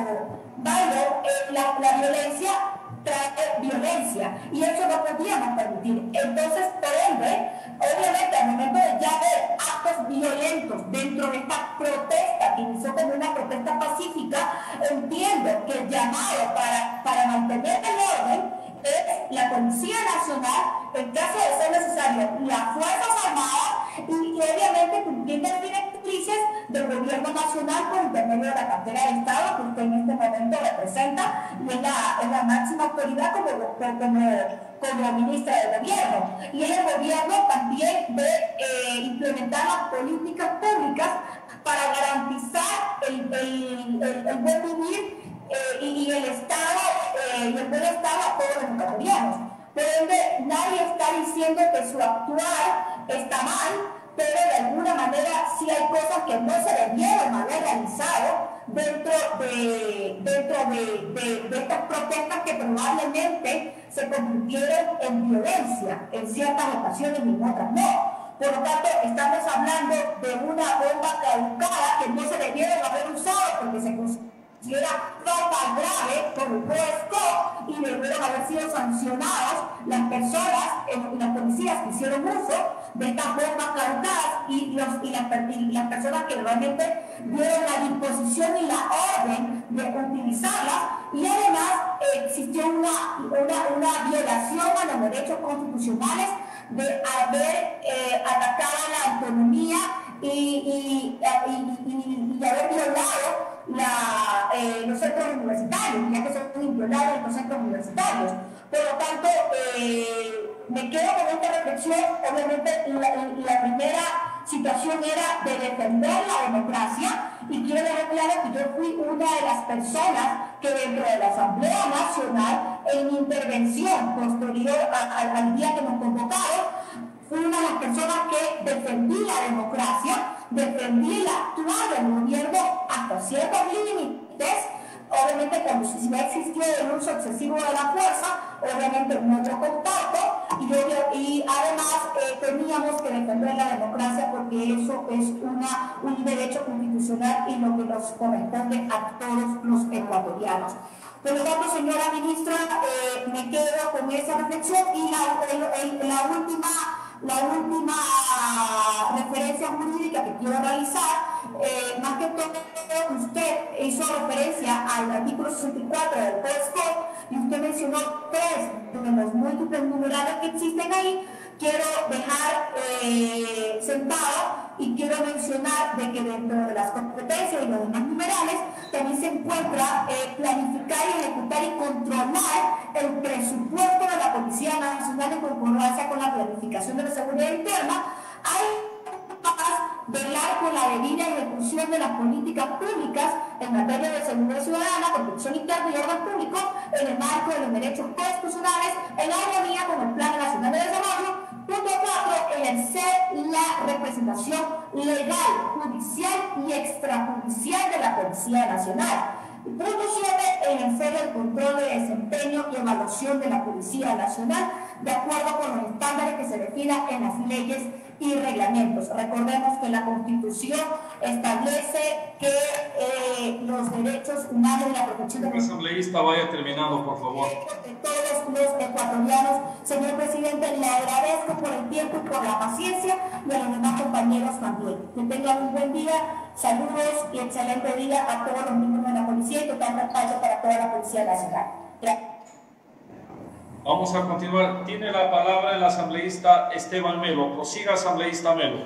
Bailo, eh, la, la violencia trae violencia y eso no podíamos permitir. Entonces, por ende, obviamente al momento de ya ver actos violentos dentro de esta protesta que inició como una protesta pacífica, entiendo que el llamado para, para mantener el orden es la Policía Nacional, en caso de ser necesario, las Fuerzas Armadas y, y obviamente cumpliendo las directrices del Gobierno Nacional por intermedio de la cartera de Estado que usted en este momento representa y es la, es la máxima autoridad como, como, como ministra del Gobierno. Y es el Gobierno también de eh, implementar las políticas públicas para garantizar el, el, el, el buen vivir Eh, y, y el Estado, eh, y el buen Estado a todos los ecuatorianos. Por ende, nadie está diciendo que su actuar está mal, pero de alguna manera sí hay cosas que no se debieron haber realizado dentro de, dentro de, de, de estas protestas que probablemente se convirtieron en violencia en ciertas ocasiones y en otras no. Por lo tanto, estamos hablando de una bomba caducada que no se debieron haber usado porque se si era falta grave por el juez y debieron haber sido sancionadas las personas, eh, las policías que hicieron uso de estas bombas caducadas y, los, y, las, y las personas que realmente dieron la disposición y la orden de utilizarlas. Y además eh, existió una, una, una violación a los derechos constitucionales de haber eh, atacado a la autonomía y, y, y, y, y haber violado La, eh, los centros universitarios, ya que son inviolables los centros universitarios. Por lo tanto, eh, me quedo con esta reflexión. Obviamente, la, la primera situación era de defender la democracia y quiero dejar claro que yo fui una de las personas que dentro de la Asamblea Nacional, en mi intervención posterior a, a, al día que nos convocaron, fui una de las personas que defendí la democracia, defendí el actuar del gobierno hasta ciertos límites, obviamente cuando si ha existido el uso excesivo de la fuerza, obviamente en otro contacto, y, yo, y además eh, teníamos que defender la democracia porque eso es una, un derecho constitucional y lo que nos corresponde a todos los ecuatorianos. Por lo tanto, señora ministra, eh, me quedo con esa reflexión y la, el, el, la última La última referencia jurídica que quiero realizar, eh, más que todo, usted hizo referencia al artículo sesenta y cuatro del Código y usted mencionó tres de los múltiples numerales que existen ahí. Quiero dejar eh, sentado y quiero mencionar de que dentro de las competencias y los demás numerales también se encuentra eh, planificar y ejecutar y controlar el presupuesto de la Policía Nacional en concordancia con la planificación de la seguridad interna. Hay velar por la debida ejecución de las políticas públicas en materia de seguridad ciudadana, protección interna y orden público en el marco de los derechos constitucionales en armonía con el Plan Nacional de Desarrollo. Punto cuatro. Ejercer la representación legal, judicial y extrajudicial de la Policía Nacional. Punto siete. Ejercer el control de desempeño y evaluación de la Policía Nacional de acuerdo con los estándares que se definan en las leyes y reglamentos. Recordemos que la Constitución establece que eh, los derechos humanos y la protección de los asambleísta vaya terminando, por favor. de todos los ecuatorianos. Señor presidente, le agradezco por el tiempo y por la paciencia y a los demás compañeros también. Que tengan un buen día, saludos y excelente día a todos los miembros de la policía y total respaldo para toda la Policía Nacional. Gracias. Vamos a continuar. Tiene la palabra el asambleísta Esteban Melo. Prosiga, asambleísta Melo.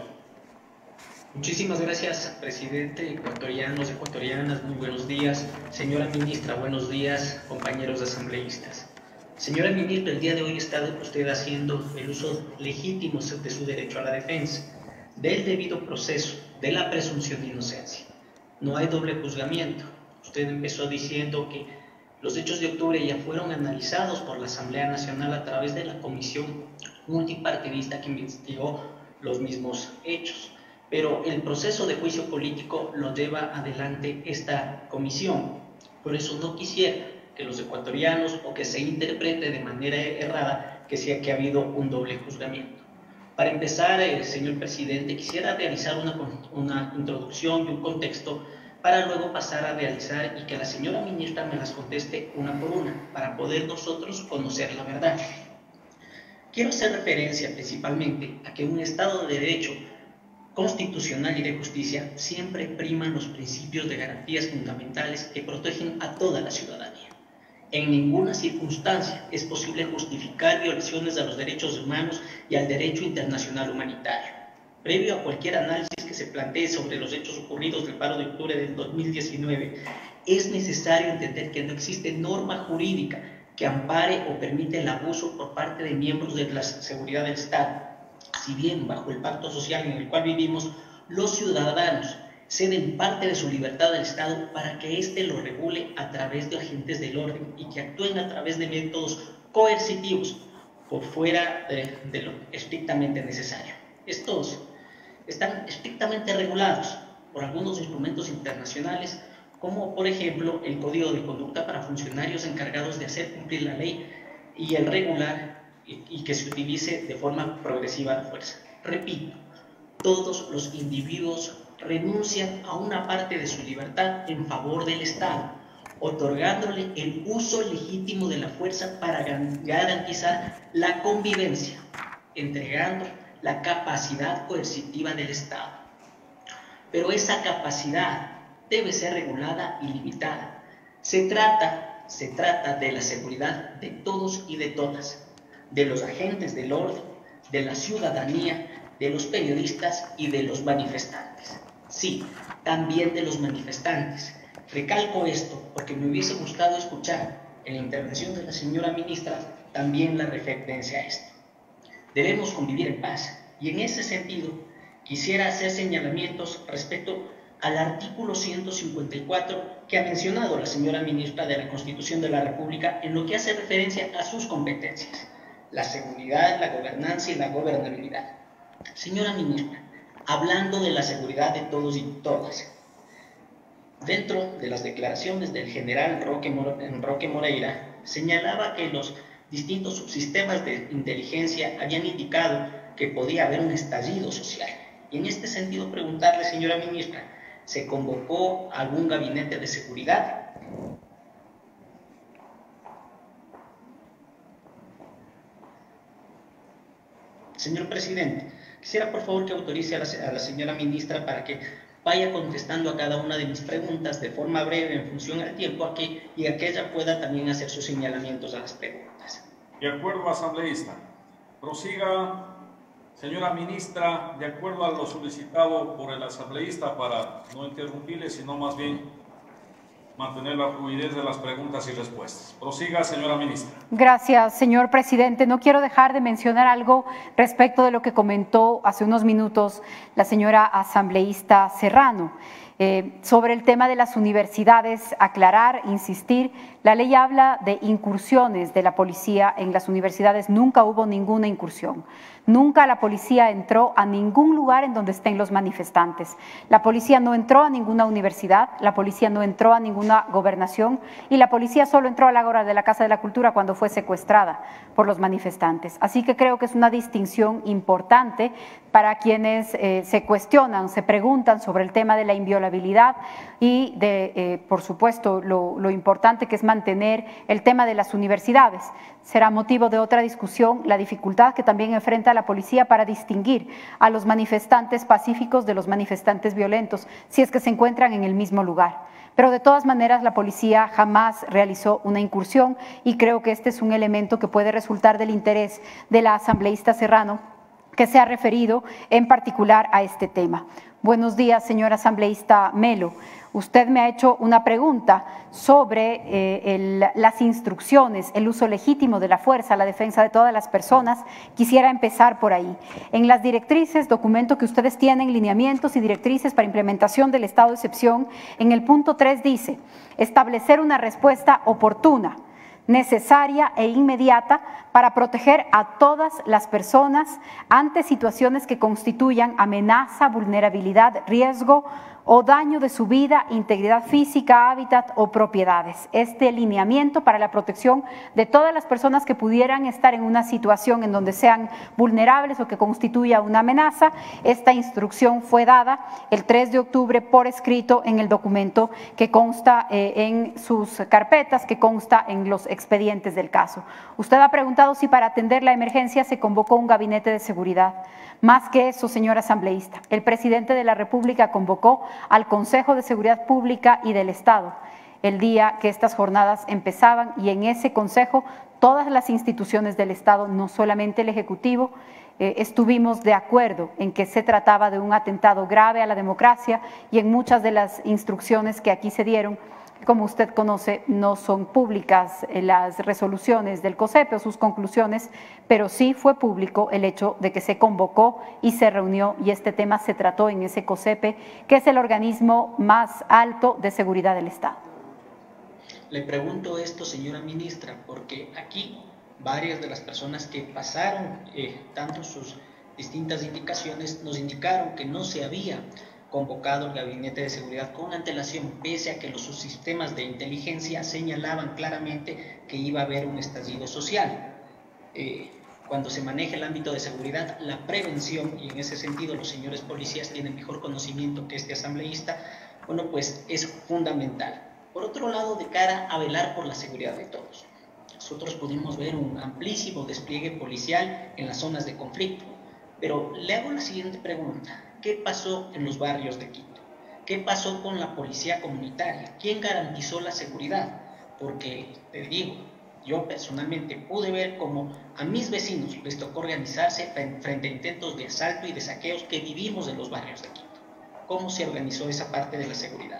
Muchísimas gracias, presidente, ecuatorianos, ecuatorianas, muy buenos días. Señora ministra, buenos días, compañeros asambleístas. Señora ministra, el día de hoy está usted haciendo el uso legítimo de su derecho a la defensa, del debido proceso, de la presunción de inocencia. No hay doble juzgamiento. Usted empezó diciendo que los hechos de octubre ya fueron analizados por la Asamblea Nacional a través de la comisión multipartidista que investigó los mismos hechos. Pero el proceso de juicio político lo lleva adelante esta comisión. Por eso no quisiera que los ecuatorianos o que se interprete de manera errada que sea que ha habido un doble juzgamiento. Para empezar, eh, señor presidente, quisiera realizar una, una introducción y un contexto para luego pasar a realizar y que la señora ministra me las conteste una por una, para poder nosotros conocer la verdad. Quiero hacer referencia principalmente a que un Estado de Derecho constitucional y de justicia siempre priman los principios de garantías fundamentales que protegen a toda la ciudadanía. En ninguna circunstancia es posible justificar violaciones a los derechos humanos y al derecho internacional humanitario. Previo a cualquier análisis que se plantee sobre los hechos ocurridos del paro de octubre del dos mil diecinueve, es necesario entender que no existe norma jurídica que ampare o permite el abuso por parte de miembros de la seguridad del Estado. Si bien bajo el pacto social en el cual vivimos, los ciudadanos ceden parte de su libertad al Estado para que éste lo regule a través de agentes del orden y que actúen a través de métodos coercitivos por fuera de, de lo estrictamente necesario. Estos están estrictamente regulados por algunos instrumentos internacionales, como por ejemplo el Código de Conducta para funcionarios encargados de hacer cumplir la ley y el regular y, y que se utilice de forma progresiva la fuerza. Repito, todos los individuos renuncian a una parte de su libertad en favor del Estado, otorgándole el uso legítimo de la fuerza para garantizar la convivencia, entregando la capacidad coercitiva del Estado. Pero esa capacidad debe ser regulada y limitada. Se trata, se trata de la seguridad de todos y de todas, de los agentes del orden, de la ciudadanía, de los periodistas y de los manifestantes. Sí, también de los manifestantes. Recalco esto porque me hubiese gustado escuchar en la intervención de la señora ministra también la referencia a esto. Debemos convivir en paz y en ese sentido quisiera hacer señalamientos respecto al artículo ciento cincuenta y cuatro que ha mencionado la señora ministra de la Constitución de la República en lo que hace referencia a sus competencias, la seguridad, la gobernanza y la gobernabilidad. Señora ministra, hablando de la seguridad de todos y todas, dentro de las declaraciones del general Roque, More, Roque Moreira, señalaba que los distintos subsistemas de inteligencia habían indicado que podía haber un estallido social. Y en este sentido preguntarle, señora ministra, ¿se convocó algún gabinete de seguridad? Señor presidente, quisiera por favor que autorice a la, a la señora ministra para que vaya contestando a cada una de mis preguntas de forma breve en función al tiempo aquí y a que ella pueda también hacer sus señalamientos a las preguntas. De acuerdo, asambleísta. Prosiga, señora ministra, de acuerdo a lo solicitado por el asambleísta, para no interrumpirle, sino más bien mantener la fluidez de las preguntas y respuestas. Prosiga, señora ministra. Gracias, señor presidente. No quiero dejar de mencionar algo respecto de lo que comentó hace unos minutos la señora asambleísta Serrano. Eh, sobre el tema de las universidades, aclarar, insistir, la ley habla de incursiones de la policía en las universidades, nunca hubo ninguna incursión. Nunca la policía entró a ningún lugar en donde estén los manifestantes. La policía no entró a ninguna universidad, la policía no entró a ninguna gobernación y la policía solo entró a la hora de la Casa de la Cultura cuando fue secuestrada por los manifestantes. Así que creo que es una distinción importante para quienes eh, se cuestionan, se preguntan sobre el tema de la inviolabilidad y de, eh, por supuesto, lo, lo importante que es mantener el tema de las universidades. Será motivo de otra discusión la dificultad que también enfrenta la policía para distinguir a los manifestantes pacíficos de los manifestantes violentos, si es que se encuentran en el mismo lugar. Pero de todas maneras la policía jamás realizó una incursión y creo que este es un elemento que puede resultar del interés de la asambleísta Serrano, que se ha referido en particular a este tema. Buenos días, señor asambleísta Melo. Usted me ha hecho una pregunta sobre eh, el, las instrucciones, el uso legítimo de la fuerza, la defensa de todas las personas. Quisiera empezar por ahí. En las directrices, documento que ustedes tienen, lineamientos y directrices para implementación del estado de excepción, en el punto tres dice, establecer una respuesta oportuna, necesaria e inmediata para proteger a todas las personas ante situaciones que constituyan amenaza, vulnerabilidad, riesgo o daño de su vida, integridad física, hábitat o propiedades. Este lineamiento para la protección de todas las personas que pudieran estar en una situación en donde sean vulnerables o que constituya una amenaza, esta instrucción fue dada el tres de octubre por escrito en el documento que consta eh, en sus carpetas, que consta en los expedientes del caso. Usted ha preguntado si para atender la emergencia se convocó un gabinete de seguridad. Más que eso, señor asambleísta, el presidente de la República convocó al Consejo de Seguridad Pública y del Estado el día que estas jornadas empezaban y en ese consejo todas las instituciones del Estado, no solamente el Ejecutivo, eh, estuvimos de acuerdo en que se trataba de un atentado grave a la democracia y en muchas de las instrucciones que aquí se dieron, como usted conoce, no son públicas las resoluciones del COSEPE o sus conclusiones, pero sí fue público el hecho de que se convocó y se reunió y este tema se trató en ese COSEPE, que es el organismo más alto de seguridad del Estado. Le pregunto esto, señora ministra, porque aquí varias de las personas que pasaron eh, tanto sus distintas indicaciones nos indicaron que no se había convocado el Gabinete de Seguridad con antelación, pese a que los sistemas de inteligencia señalaban claramente que iba a haber un estallido social. Eh, cuando se maneja el ámbito de seguridad, la prevención, y en ese sentido los señores policías tienen mejor conocimiento que este asambleísta, bueno, pues es fundamental. Por otro lado, de cara a velar por la seguridad de todos, nosotros pudimos ver un amplísimo despliegue policial en las zonas de conflicto, pero le hago la siguiente pregunta. ¿Qué pasó en los barrios de Quito? ¿Qué pasó con la policía comunitaria? ¿Quién garantizó la seguridad? Porque, te digo, yo personalmente pude ver cómo a mis vecinos les tocó organizarse frente a intentos de asalto y de saqueos que vivimos en los barrios de Quito. ¿Cómo se organizó esa parte de la seguridad?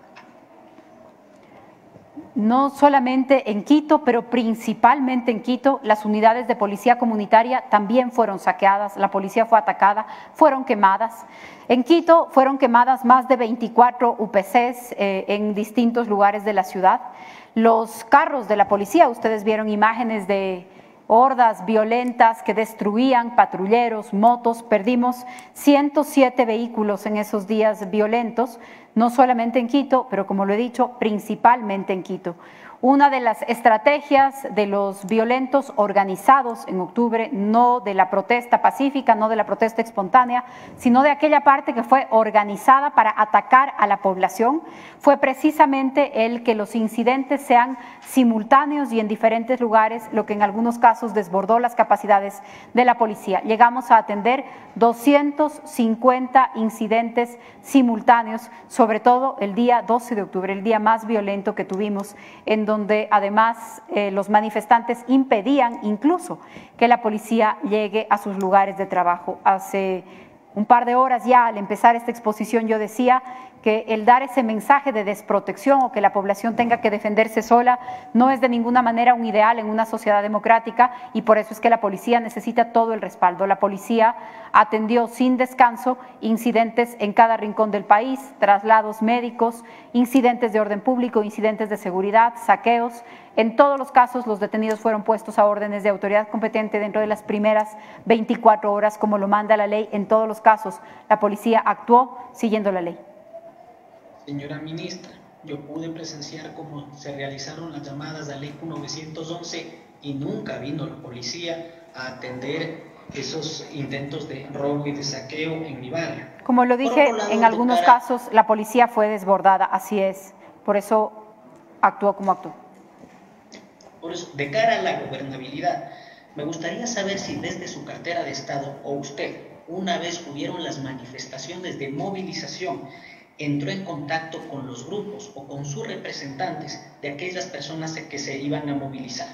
No solamente en Quito, pero principalmente en Quito, las unidades de policía comunitaria también fueron saqueadas, la policía fue atacada, fueron quemadas. En Quito fueron quemadas más de veinticuatro U P Cs eh, en distintos lugares de la ciudad. Los carros de la policía, ustedes vieron imágenes de hordas violentas que destruían patrulleros, motos, perdimos ciento siete vehículos en esos días violentos, no solamente en Quito, pero como lo he dicho, principalmente en Quito. Una de las estrategias de los violentos organizados en octubre, no de la protesta pacífica, no de la protesta espontánea, sino de aquella parte que fue organizada para atacar a la población, fue precisamente el que los incidentes sean simultáneos y en diferentes lugares, lo que en algunos casos desbordó las capacidades de la policía. Llegamos a atender doscientos cincuenta incidentes simultáneos, sobre todo el día doce de octubre, el día más violento que tuvimos, en donde además eh, los manifestantes impedían incluso que la policía llegue a sus lugares de trabajo. Hace un par de horas ya al empezar esta exposición yo decía que el dar ese mensaje de desprotección o que la población tenga que defenderse sola no es de ninguna manera un ideal en una sociedad democrática, y por eso es que la policía necesita todo el respaldo. La policía atendió sin descanso incidentes en cada rincón del país, traslados médicos, incidentes de orden público, incidentes de seguridad, saqueos. En todos los casos los detenidos fueron puestos a órdenes de autoridad competente dentro de las primeras veinticuatro horas, como lo manda la ley. En todos los casos la policía actuó siguiendo la ley. Señora ministra, yo pude presenciar cómo se realizaron las llamadas a ley novecientos once y nunca vino la policía a atender esos intentos de robo y de saqueo en mi barrio. Como lo dije, en algunos cara, casos la policía fue desbordada, así es, por eso actuó como actuó. Por eso, de cara a la gobernabilidad, me gustaría saber si desde su cartera de Estado o usted, una vez hubieron las manifestaciones de movilización, entró en contacto con los grupos o con sus representantes de aquellas personas que se iban a movilizar.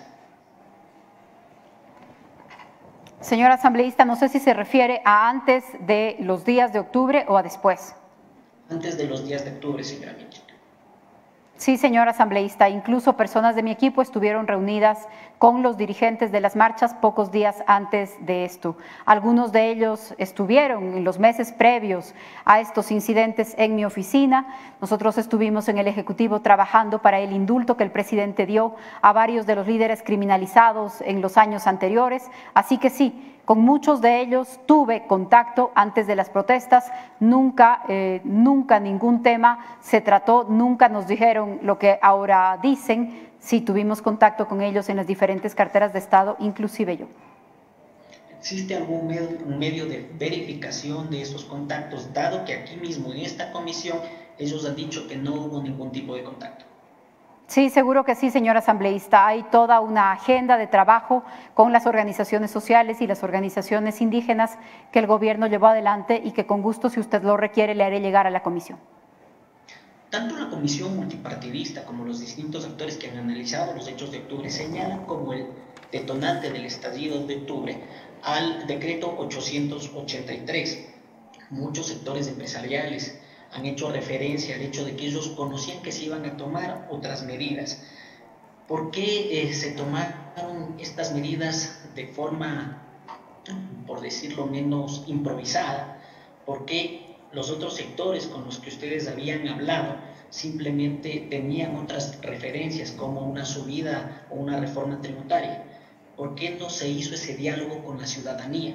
Señor asambleísta, no sé si se refiere a antes de los días de octubre o a después. Antes de los días de octubre, señora ministra. Sí, señor asambleísta, incluso personas de mi equipo estuvieron reunidas con los dirigentes de las marchas pocos días antes de esto. Algunos de ellos estuvieron en los meses previos a estos incidentes en mi oficina. Nosotros estuvimos en el Ejecutivo trabajando para el indulto que el presidente dio a varios de los líderes criminalizados en los años anteriores, así que sí, con muchos de ellos tuve contacto antes de las protestas, nunca, eh, nunca ningún tema se trató, nunca nos dijeron lo que ahora dicen, sí tuvimos contacto con ellos en las diferentes carteras de Estado, inclusive yo. ¿Existe algún medio, un medio de verificación de esos contactos, dado que aquí mismo en esta comisión ellos han dicho que no hubo ningún tipo de contacto? Sí, seguro que sí, señor asambleísta. Hay toda una agenda de trabajo con las organizaciones sociales y las organizaciones indígenas que el gobierno llevó adelante y que con gusto, si usted lo requiere, le haré llegar a la comisión. Tanto la comisión multipartidista como los distintos actores que han analizado los hechos de octubre señalan como el detonante del estallido de octubre al decreto ochocientos ochenta y tres. Muchos sectores empresariales han hecho referencia al hecho de que ellos conocían que se iban a tomar otras medidas. ¿Por qué eh, se tomaron estas medidas de forma, por decirlo menos, improvisada? ¿Por qué los otros sectores con los que ustedes habían hablado simplemente tenían otras referencias como una subida o una reforma tributaria? ¿Por qué no se hizo ese diálogo con la ciudadanía?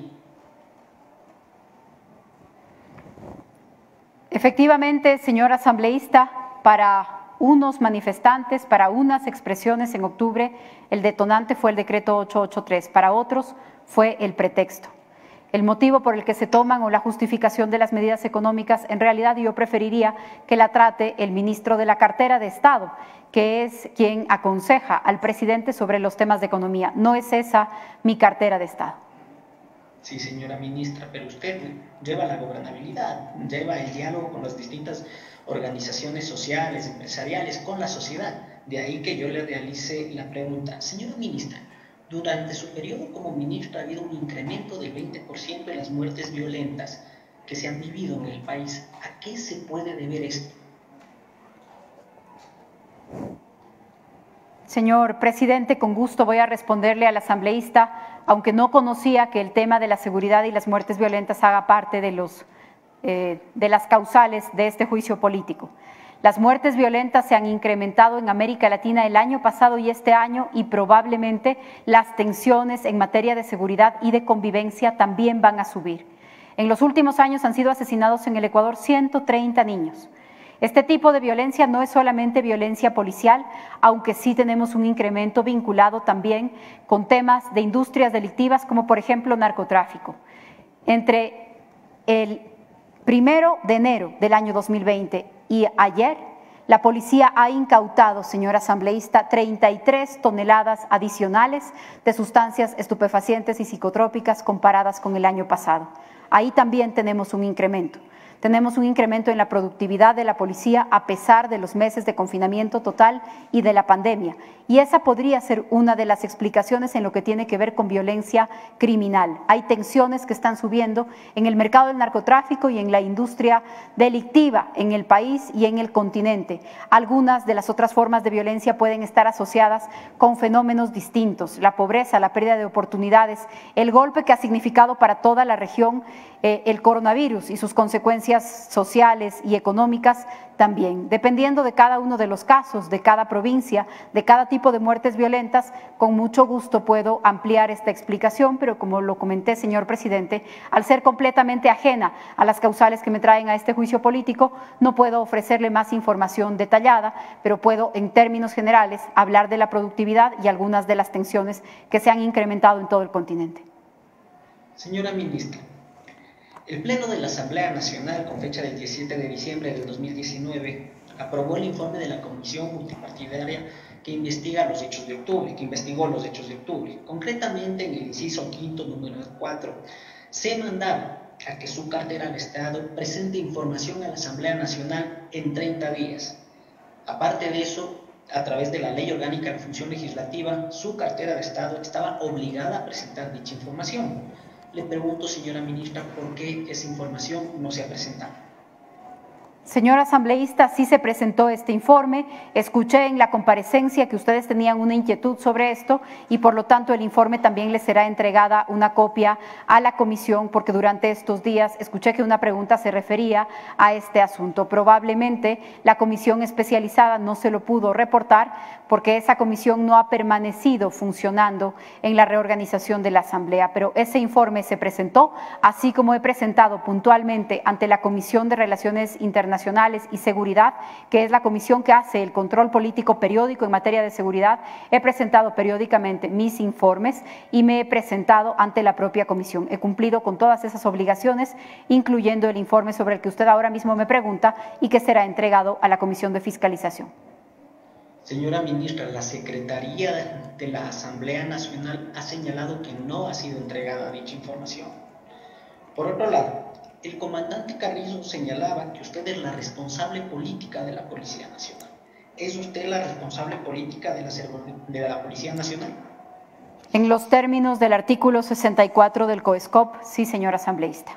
Efectivamente, señor asambleísta, para unos manifestantes, para unas expresiones en octubre, el detonante fue el decreto ochocientos ochenta y tres, para otros fue el pretexto. El motivo por el que se toman o la justificación de las medidas económicas, en realidad yo preferiría que la trate el ministro de la cartera de Estado, que es quien aconseja al presidente sobre los temas de economía. No es esa mi cartera de Estado. Sí, señora ministra, pero usted lleva la gobernabilidad, lleva el diálogo con las distintas organizaciones sociales, empresariales, con la sociedad. De ahí que yo le realice la pregunta. Señora ministra, durante su periodo como ministra ha habido un incremento del veinte por ciento de las muertes violentas que se han vivido en el país. ¿A qué se puede deber esto? Señor presidente, con gusto voy a responderle al asambleísta, aunque no conocía que el tema de la seguridad y las muertes violentas haga parte de, los, eh, de las causales de este juicio político. Las muertes violentas se han incrementado en América Latina el año pasado y este año, y probablemente las tensiones en materia de seguridad y de convivencia también van a subir. En los últimos años han sido asesinados en el Ecuador ciento treinta niños. Este tipo de violencia no es solamente violencia policial, aunque sí tenemos un incremento vinculado también con temas de industrias delictivas como por ejemplo narcotráfico. Entre el primero de enero del año dos mil veinte y ayer, la policía ha incautado, señor asambleísta, treinta y tres toneladas adicionales de sustancias estupefacientes y psicotrópicas comparadas con el año pasado. Ahí también tenemos un incremento. Tenemos un incremento en la productividad de la policía a pesar de los meses de confinamiento total y de la pandemia. Y esa podría ser una de las explicaciones en lo que tiene que ver con violencia criminal. Hay tensiones que están subiendo en el mercado del narcotráfico y en la industria delictiva en el país y en el continente. Algunas de las otras formas de violencia pueden estar asociadas con fenómenos distintos, la pobreza, la pérdida de oportunidades, el golpe que ha significado para toda la región eh, el coronavirus y sus consecuencias sociales y económicas también. Dependiendo de cada uno de los casos, de cada provincia, de cada tipo de muertes violentas, con mucho gusto puedo ampliar esta explicación, pero como lo comenté, señor presidente, al ser completamente ajena a las causales que me traen a este juicio político, no puedo ofrecerle más información detallada, pero puedo en términos generales hablar de la productividad y algunas de las tensiones que se han incrementado en todo el continente. Señora ministra, el Pleno de la Asamblea Nacional, con fecha del diecisiete de diciembre del dos mil diecinueve, aprobó el informe de la Comisión Multipartidaria que investiga los hechos de octubre, que investigó los hechos de octubre. Concretamente, en el inciso quinto, número cuatro, se mandaba a que su cartera de Estado presente información a la Asamblea Nacional en treinta días. Aparte de eso, a través de la Ley Orgánica de Función Legislativa, su cartera de Estado estaba obligada a presentar dicha información. Le pregunto, señora ministra, ¿por qué esa información no se ha presentado? Señor asambleísta, sí se presentó este informe, escuché en la comparecencia que ustedes tenían una inquietud sobre esto y por lo tanto el informe también les será entregada una copia a la comisión porque durante estos días escuché que una pregunta se refería a este asunto. Probablemente la comisión especializada no se lo pudo reportar porque esa comisión no ha permanecido funcionando en la reorganización de la asamblea, pero ese informe se presentó, así como he presentado puntualmente ante la Comisión de Relaciones Internacionales y Seguridad, que es la comisión que hace el control político periódico en materia de seguridad. He presentado periódicamente mis informes y me he presentado ante la propia comisión. He cumplido con todas esas obligaciones, incluyendo el informe sobre el que usted ahora mismo me pregunta y que será entregado a la Comisión de Fiscalización. Señora ministra, la Secretaría de la Asamblea Nacional ha señalado que no ha sido entregada dicha información. Por otro lado, el comandante Carrizo señalaba que usted es la responsable política de la Policía Nacional. ¿Es usted la responsable política de la, de la Policía Nacional? En los términos del artículo sesenta y cuatro del COESCOP, sí, señor asambleísta.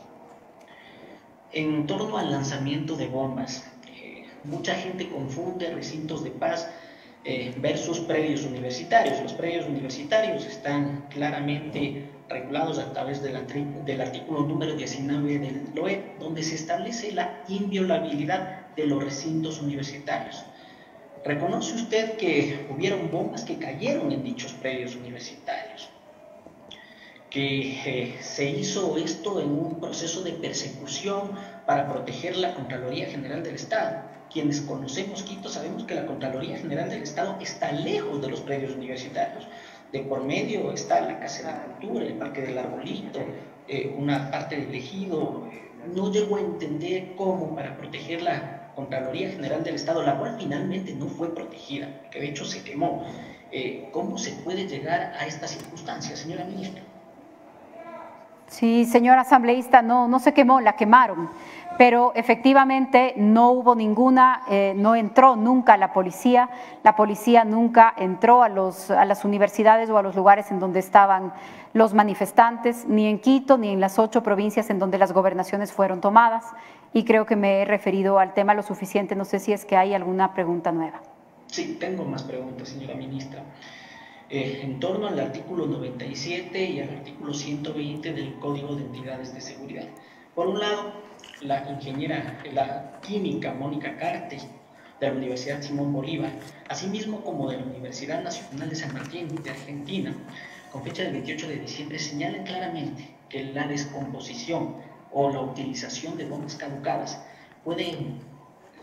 En torno al lanzamiento de bombas, eh, mucha gente confunde recintos de paz eh, versus predios universitarios. Los predios universitarios están claramente regulados a través de la, del artículo número diecinueve del L O E, donde se establece la inviolabilidad de los recintos universitarios. ¿Reconoce usted que hubieron bombas que cayeron en dichos predios universitarios? Que eh, se hizo esto en un proceso de persecución para proteger la Contraloría General del Estado. Quienes conocemos Quito sabemos que la Contraloría General del Estado está lejos de los predios universitarios. De por medio está la Casa de la Cultura, el Parque del Arbolito, eh, una parte del ejido. No llego a entender cómo para proteger la Contraloría General del Estado, la cual finalmente no fue protegida, que de hecho se quemó. Eh, ¿Cómo se puede llegar a estas circunstancias, señora ministra? Sí, señor asambleísta, no, no se quemó, la quemaron. Pero efectivamente no hubo ninguna, eh, no entró nunca la policía, la policía nunca entró a, los, a las universidades o a los lugares en donde estaban los manifestantes, ni en Quito, ni en las ocho provincias en donde las gobernaciones fueron tomadas, y creo que me he referido al tema lo suficiente, no sé si es que hay alguna pregunta nueva. Sí, tengo más preguntas, señora ministra. Eh, en torno al artículo noventa y siete y al artículo ciento veinte del Código de Entidades de Seguridad. Por un lado, la ingeniera, la química Mónica Carte, de la Universidad Simón Bolívar, asimismo como de la Universidad Nacional de San Martín de Argentina, con fecha del veintiocho de diciembre, señalan claramente que la descomposición o la utilización de bombas caducadas pueden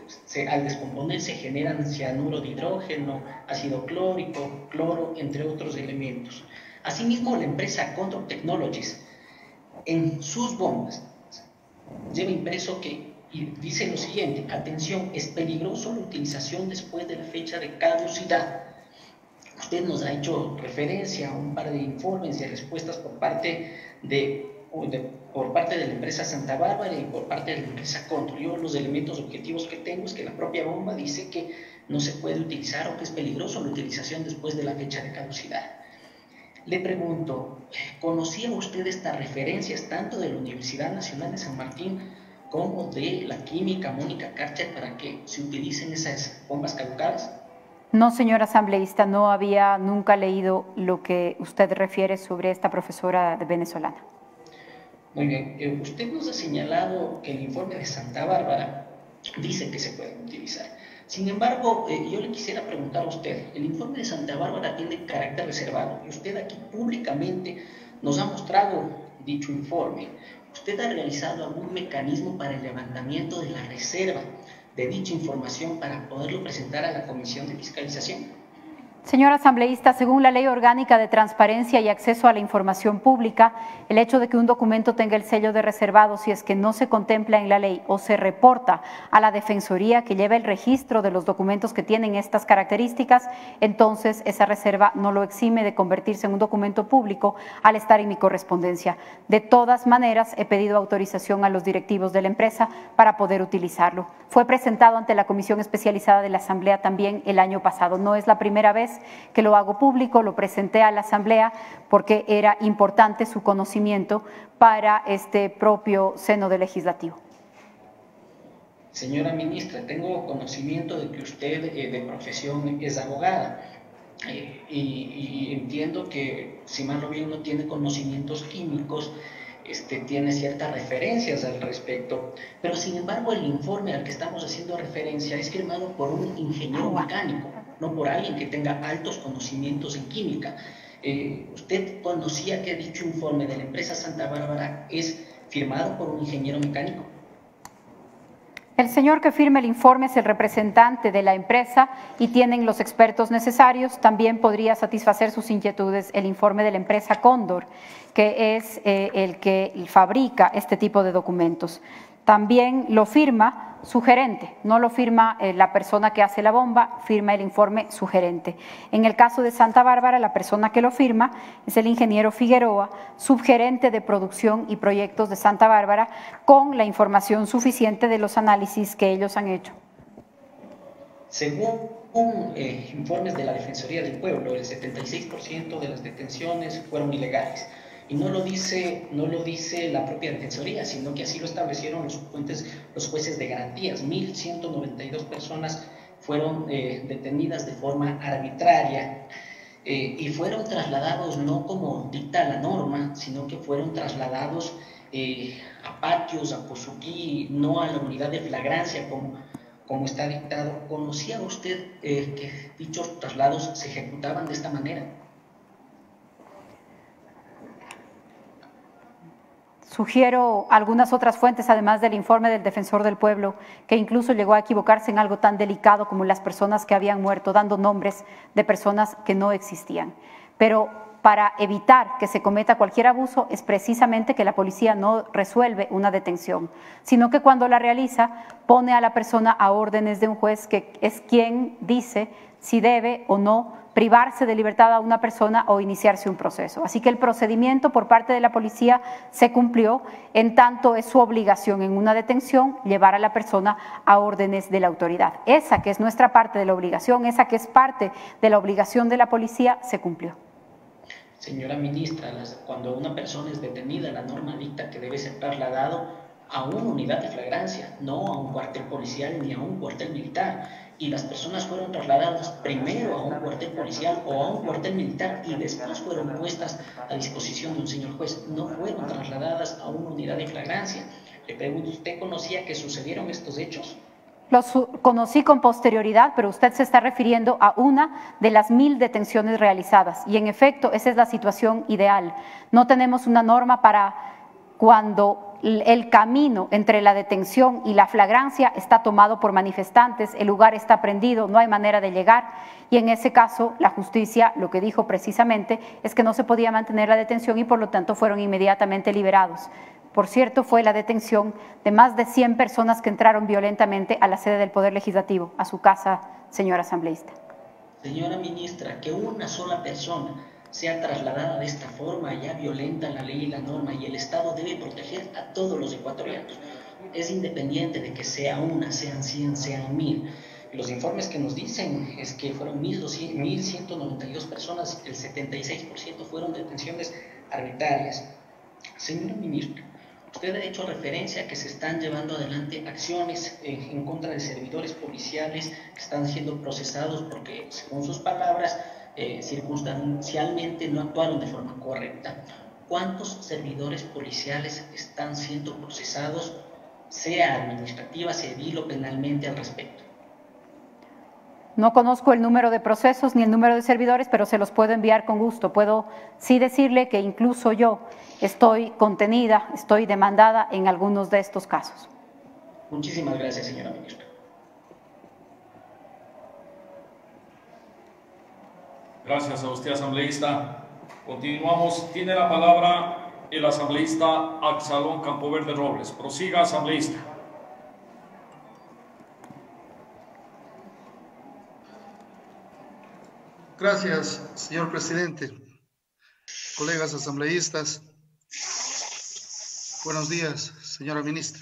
se, al descomponerse generan cianuro de hidrógeno, ácido clórico, cloro, entre otros elementos. Asimismo, la empresa Condor Technologies, en sus bombas, lleva impreso que y dice lo siguiente: atención, es peligroso la utilización después de la fecha de caducidad. Usted nos ha hecho referencia a un par de informes y respuestas por parte de, de, por parte de la empresa Santa Bárbara y por parte de la empresa Condor. Yo los elementos objetivos que tengo es que la propia bomba dice que no se puede utilizar o que es peligroso la utilización después de la fecha de caducidad. Le pregunto, ¿conocía usted estas referencias tanto de la Universidad Nacional de San Martín como de la Química Mónica Karcher para que se utilicen esas bombas caducadas? No, señor asambleísta, no había nunca leído lo que usted refiere sobre esta profesora venezolana. Muy bien, eh, usted nos ha señalado que el informe de Santa Bárbara dice que se pueden utilizar. Sin embargo, eh, yo le quisiera preguntar a usted, el informe de Santa Bárbara tiene carácter reservado y usted aquí públicamente nos ha mostrado dicho informe. ¿Usted ha realizado algún mecanismo para el levantamiento de la reserva de dicha información para poderlo presentar a la Comisión de Fiscalización? Señor asambleísta, según la Ley Orgánica de Transparencia y Acceso a la Información Pública, el hecho de que un documento tenga el sello de reservado, si es que no se contempla en la ley o se reporta a la Defensoría que lleva el registro de los documentos que tienen estas características, entonces esa reserva no lo exime de convertirse en un documento público al estar en mi correspondencia. De todas maneras, he pedido autorización a los directivos de la empresa para poder utilizarlo. Fue presentado ante la Comisión Especializada de la Asamblea también el año pasado. No es la primera vez que lo hago público, lo presenté a la Asamblea porque era importante su conocimiento para este propio seno del Legislativo. Señora ministra, tengo conocimiento de que usted eh, de profesión es abogada eh, y, y entiendo que, si mal no bien, no tiene conocimientos químicos, este, tiene ciertas referencias al respecto, pero sin embargo el informe al que estamos haciendo referencia es firmado por un ingeniero mecánico, no por alguien que tenga altos conocimientos en química. Eh, ¿Usted conocía que dicho informe de la empresa Santa Bárbara es firmado por un ingeniero mecánico? El señor que firme el informe es el representante de la empresa y tienen los expertos necesarios. También podría satisfacer sus inquietudes el informe de la empresa Cóndor, que es eh, el que fabrica este tipo de documentos. También lo firma su gerente, no lo firma eh, la persona que hace la bomba, firma el informe su gerente. En el caso de Santa Bárbara, la persona que lo firma es el ingeniero Figueroa, subgerente de producción y proyectos de Santa Bárbara, con la información suficiente de los análisis que ellos han hecho. Según eh, informes de la Defensoría del Pueblo, el setenta y seis por ciento de las detenciones fueron ilegales. Y no lo dice, no lo dice la propia Defensoría, sino que así lo establecieron los jueces, los jueces de garantías. mil ciento noventa y dos personas fueron eh, detenidas de forma arbitraria eh, y fueron trasladados no como dicta la norma, sino que fueron trasladados eh, a patios, a Pozuquí, no a la unidad de flagrancia como, como está dictado. ¿Conocía usted eh, que dichos traslados se ejecutaban de esta manera? Sugiero algunas otras fuentes, además del informe del Defensor del Pueblo, que incluso llegó a equivocarse en algo tan delicado como las personas que habían muerto, dando nombres de personas que no existían. Pero para evitar que se cometa cualquier abuso es precisamente que la policía no resuelve una detención, sino que cuando la realiza pone a la persona a órdenes de un juez que es quien dice si debe o no privarse de libertad a una persona o iniciarse un proceso. Así que el procedimiento por parte de la policía se cumplió, en tanto es su obligación en una detención llevar a la persona a órdenes de la autoridad. Esa que es nuestra parte de la obligación, esa que es parte de la obligación de la policía, se cumplió. Señora ministra, las, cuando una persona es detenida, la norma dicta que debe ser trasladado a una unidad de flagrancia, no a un cuartel policial ni a un cuartel militar. Y las personas fueron trasladadas primero a un cuartel policial o a un cuartel militar y después fueron puestas a disposición de un señor juez. No fueron trasladadas a una unidad de flagrancia. Le pregunto, ¿usted conocía que sucedieron estos hechos? Los conocí con posterioridad, pero usted se está refiriendo a una de las mil detenciones realizadas y en efecto esa es la situación ideal. No tenemos una norma para cuando el camino entre la detención y la flagrancia está tomado por manifestantes, el lugar está prendido, no hay manera de llegar, y en ese caso la justicia lo que dijo precisamente es que no se podía mantener la detención y por lo tanto fueron inmediatamente liberados. Por cierto, fue la detención de más de cien personas que entraron violentamente a la sede del Poder Legislativo, a su casa, señora asambleísta. Señora ministra, que una sola persona sea trasladada de esta forma ya violenta la ley y la norma, y el Estado debe proteger a todos los ecuatorianos. Es independiente de que sea una, sean cien, sean mil. Los informes que nos dicen es que fueron mil ciento noventa y dos personas, el setenta y seis por ciento fueron detenciones arbitrarias. Señora ministra, usted ha hecho referencia a que se están llevando adelante acciones en, en contra de servidores policiales que están siendo procesados porque, según sus palabras, eh, circunstancialmente no actuaron de forma correcta. ¿Cuántos servidores policiales están siendo procesados, sea administrativa, civil o penalmente, al respecto? No conozco el número de procesos ni el número de servidores, pero se los puedo enviar con gusto. Puedo sí decirle que incluso yo estoy contenida, estoy demandada en algunos de estos casos. Muchísimas gracias, señora ministra. Gracias a usted, asambleísta. Continuamos. Tiene la palabra el asambleísta Absalón Campoverde Robles. Prosiga, asambleísta. Gracias, señor presidente. Colegas asambleístas, buenos días, señora ministra.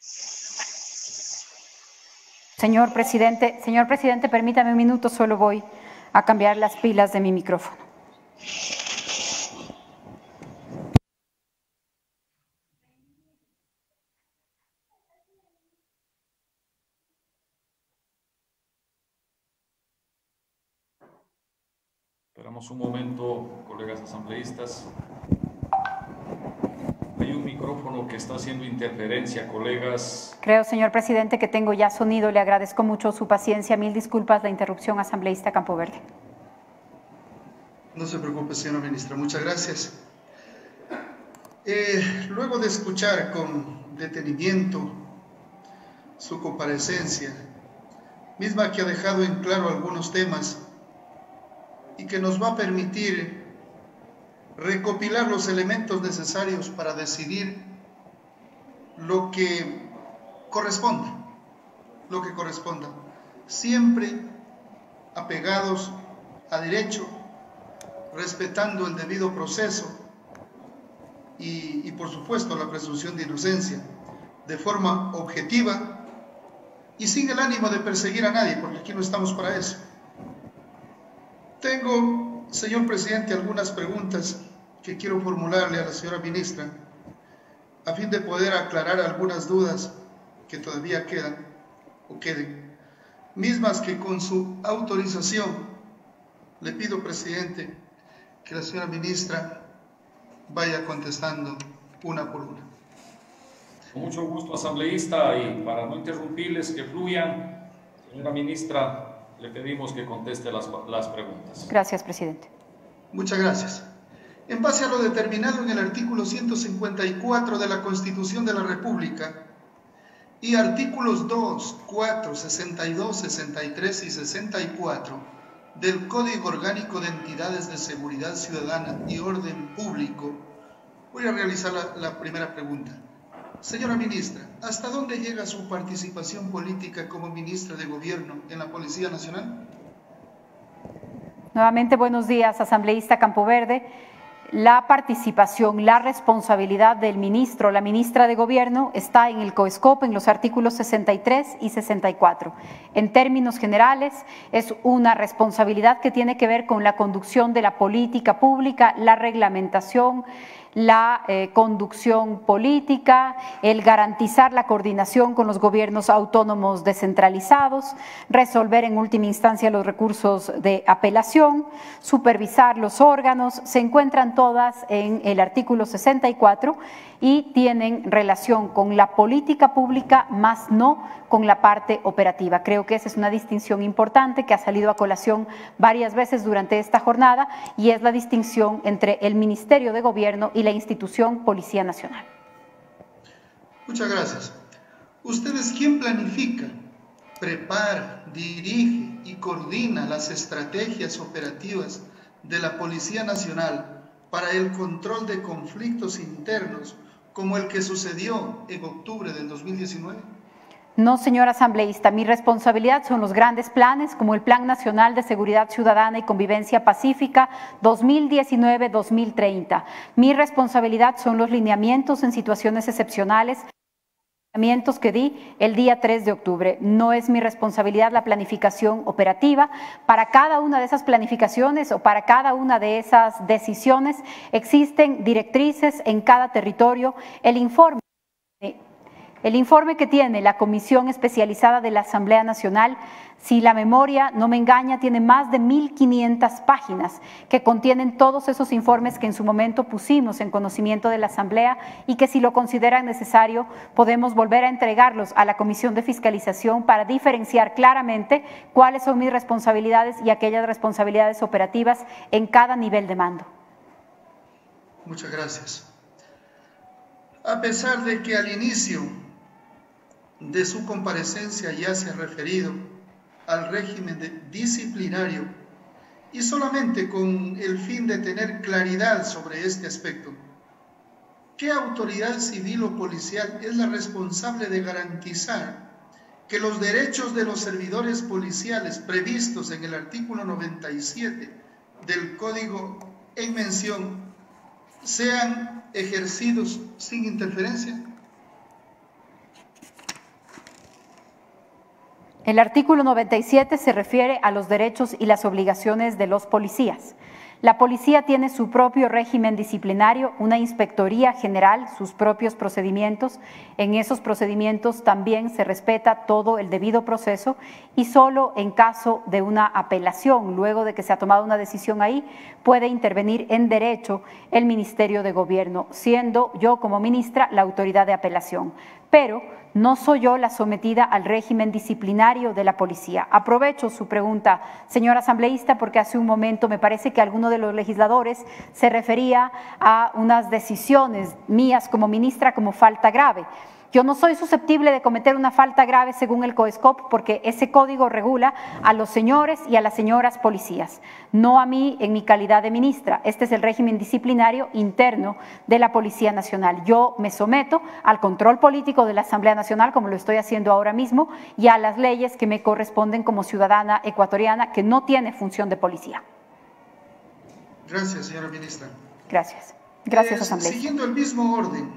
Señor presidente, señor presidente, permítame un minuto, solo voy a cambiar las pilas de mi micrófono. Esperamos un momento, colegas asambleístas. Hay un micrófono que está haciendo interferencia, colegas. Creo, señor presidente, que tengo ya sonido. Le agradezco mucho su paciencia. Mil disculpas la interrupción, asambleísta Campoverde. No se preocupe, señora ministra. Muchas gracias. Eh, luego de escuchar con detenimiento su comparecencia, misma que ha dejado en claro algunos temas y que nos va a permitir recopilar los elementos necesarios para decidir lo que corresponda, lo que corresponda, siempre apegados a derecho, respetando el debido proceso y, y por supuesto la presunción de inocencia, de forma objetiva y sin el ánimo de perseguir a nadie, porque aquí no estamos para eso. Tengo, señor presidente, algunas preguntas que quiero formularle a la señora ministra a fin de poder aclarar algunas dudas que todavía quedan o queden, mismas que con su autorización le pido, presidente, que la señora ministra vaya contestando una por una. Con mucho gusto, asambleísta, y para no interrumpirles, que fluyan, señora ministra, le pedimos que conteste las, las preguntas. Gracias, presidente. Muchas gracias. En base a lo determinado en el artículo ciento cincuenta y cuatro de la Constitución de la República y artículos dos, cuatro, sesenta y dos, sesenta y tres y sesenta y cuatro del Código Orgánico de Entidades de Seguridad Ciudadana y Orden Público, voy a realizar la, la primera pregunta. Señora ministra, ¿hasta dónde llega su participación política como ministra de Gobierno en la Policía Nacional? Nuevamente, buenos días, asambleísta Campoverde. La participación, la responsabilidad del ministro, la ministra de Gobierno, está en el COESCOP, en los artículos sesenta y tres y sesenta y cuatro. En términos generales, es una responsabilidad que tiene que ver con la conducción de la política pública, la reglamentación, la eh, conducción política, el garantizar la coordinación con los gobiernos autónomos descentralizados, resolver en última instancia los recursos de apelación, supervisar los órganos, se encuentran todas en el artículo sesenta y cuatro y tienen relación con la política pública, más no con la parte operativa. Creo que esa es una distinción importante que ha salido a colación varias veces durante esta jornada y es la distinción entre el Ministerio de Gobierno y la institución Policía Nacional. Muchas gracias. ¿Usted es quien planifica, prepara, dirige y coordina las estrategias operativas de la Policía Nacional para el control de conflictos internos como el que sucedió en octubre del dos mil diecinueve? No, señor asambleísta, mi responsabilidad son los grandes planes como el Plan Nacional de Seguridad Ciudadana y Convivencia Pacífica dos mil diecinueve a dos mil treinta. Mi responsabilidad son los lineamientos en situaciones excepcionales que di el día tres de octubre. No es mi responsabilidad la planificación operativa. Para cada una de esas planificaciones o para cada una de esas decisiones existen directrices en cada territorio. El informe El informe que tiene la Comisión Especializada de la Asamblea Nacional, si la memoria no me engaña, tiene más de mil quinientas páginas que contienen todos esos informes que en su momento pusimos en conocimiento de la Asamblea y que si lo consideran necesario podemos volver a entregarlos a la Comisión de Fiscalización para diferenciar claramente cuáles son mis responsabilidades y aquellas responsabilidades operativas en cada nivel de mando. Muchas gracias. A pesar de que al inicio de su comparecencia ya se ha referido al régimen de disciplinario y solamente con el fin de tener claridad sobre este aspecto, ¿qué autoridad civil o policial es la responsable de garantizar que los derechos de los servidores policiales previstos en el artículo noventa y siete del Código en mención sean ejercidos sin interferencia? El artículo noventa y siete se refiere a los derechos y las obligaciones de los policías. La policía tiene su propio régimen disciplinario, una inspectoría general, sus propios procedimientos. En esos procedimientos también se respeta todo el debido proceso y solo en caso de una apelación, luego de que se ha tomado una decisión ahí, puede intervenir en derecho el Ministerio de Gobierno, siendo yo como ministra la autoridad de apelación. Pero no soy yo la sometida al régimen disciplinario de la policía. Aprovecho su pregunta, señor asambleísta, porque hace un momento me parece que alguno de los legisladores se refería a unas decisiones mías como ministra como falta grave. Yo no soy susceptible de cometer una falta grave según el COESCOP porque ese código regula a los señores y a las señoras policías, no a mí en mi calidad de ministra. Este es el régimen disciplinario interno de la Policía Nacional. Yo me someto al control político de la Asamblea Nacional, como lo estoy haciendo ahora mismo, y a las leyes que me corresponden como ciudadana ecuatoriana que no tiene función de policía. Gracias, señora ministra. Gracias. Gracias, eh, asambleísta. Siguiendo el mismo orden,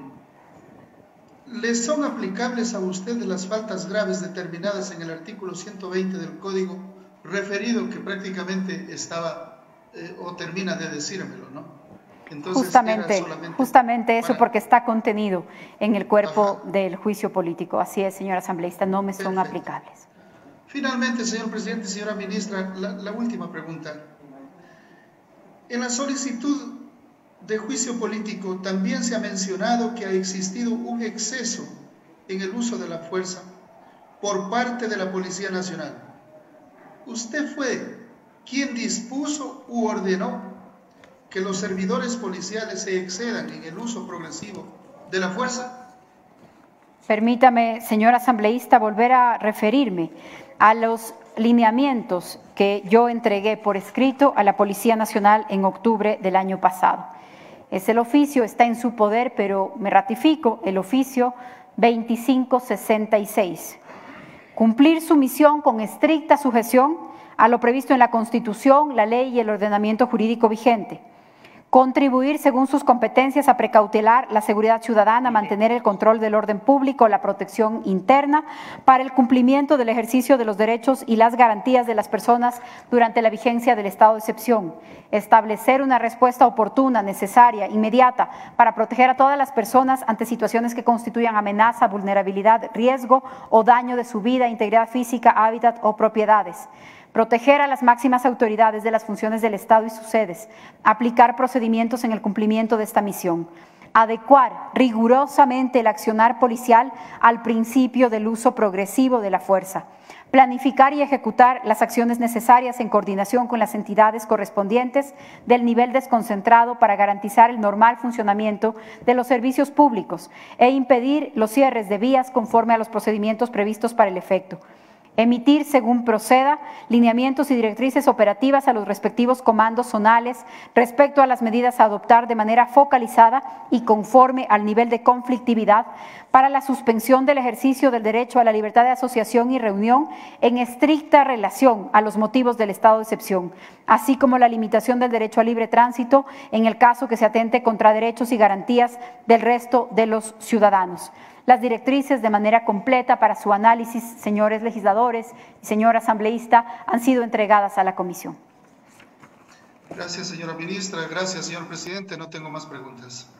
¿les son aplicables a usted las faltas graves determinadas en el artículo ciento veinte del Código referido que prácticamente estaba eh, o termina de decírmelo, ¿no? Entonces, justamente, justamente eso, para... porque está contenido en el cuerpo Ajá. del juicio político. Así es, señor asambleísta, no me son Perfecto. aplicables. Finalmente, señor presidente, señora ministra, la, la última pregunta. En la solicitud de juicio político también se ha mencionado que ha existido un exceso en el uso de la fuerza por parte de la Policía Nacional. ¿Usted fue quien dispuso u ordenó que los servidores policiales se excedan en el uso progresivo de la fuerza? Permítame, señor asambleísta, volver a referirme a los lineamientos que yo entregué por escrito a la Policía Nacional en octubre del año pasado. Es el oficio, está en su poder, pero me ratifico, el oficio veinticinco sesenta y seis. Cumplir su misión con estricta sujeción a lo previsto en la Constitución, la ley y el ordenamiento jurídico vigente. Contribuir según sus competencias a precautelar la seguridad ciudadana, mantener el control del orden público, la protección interna para el cumplimiento del ejercicio de los derechos y las garantías de las personas durante la vigencia del estado de excepción. Establecer una respuesta oportuna, necesaria, inmediata para proteger a todas las personas ante situaciones que constituyan amenaza, vulnerabilidad, riesgo o daño de su vida, integridad física, hábitat o propiedades. Proteger a las máximas autoridades de las funciones del Estado y sus sedes, aplicar procedimientos en el cumplimiento de esta misión, adecuar rigurosamente el accionar policial al principio del uso progresivo de la fuerza, Planificar y ejecutar las acciones necesarias en coordinación con las entidades correspondientes del nivel desconcentrado para garantizar el normal funcionamiento de los servicios públicos e impedir los cierres de vías conforme a los procedimientos previstos para el efecto. Emitir, según proceda, lineamientos y directrices operativas a los respectivos comandos zonales respecto a las medidas a adoptar de manera focalizada y conforme al nivel de conflictividad para la suspensión del ejercicio del derecho a la libertad de asociación y reunión en estricta relación a los motivos del estado de excepción, así como la limitación del derecho a libre tránsito en el caso que se atente contra derechos y garantías del resto de los ciudadanos. Las directrices de manera completa para su análisis, señores legisladores y señor asambleísta, han sido entregadas a la comisión. Gracias, señora ministra. Gracias, señor presidente. No tengo más preguntas.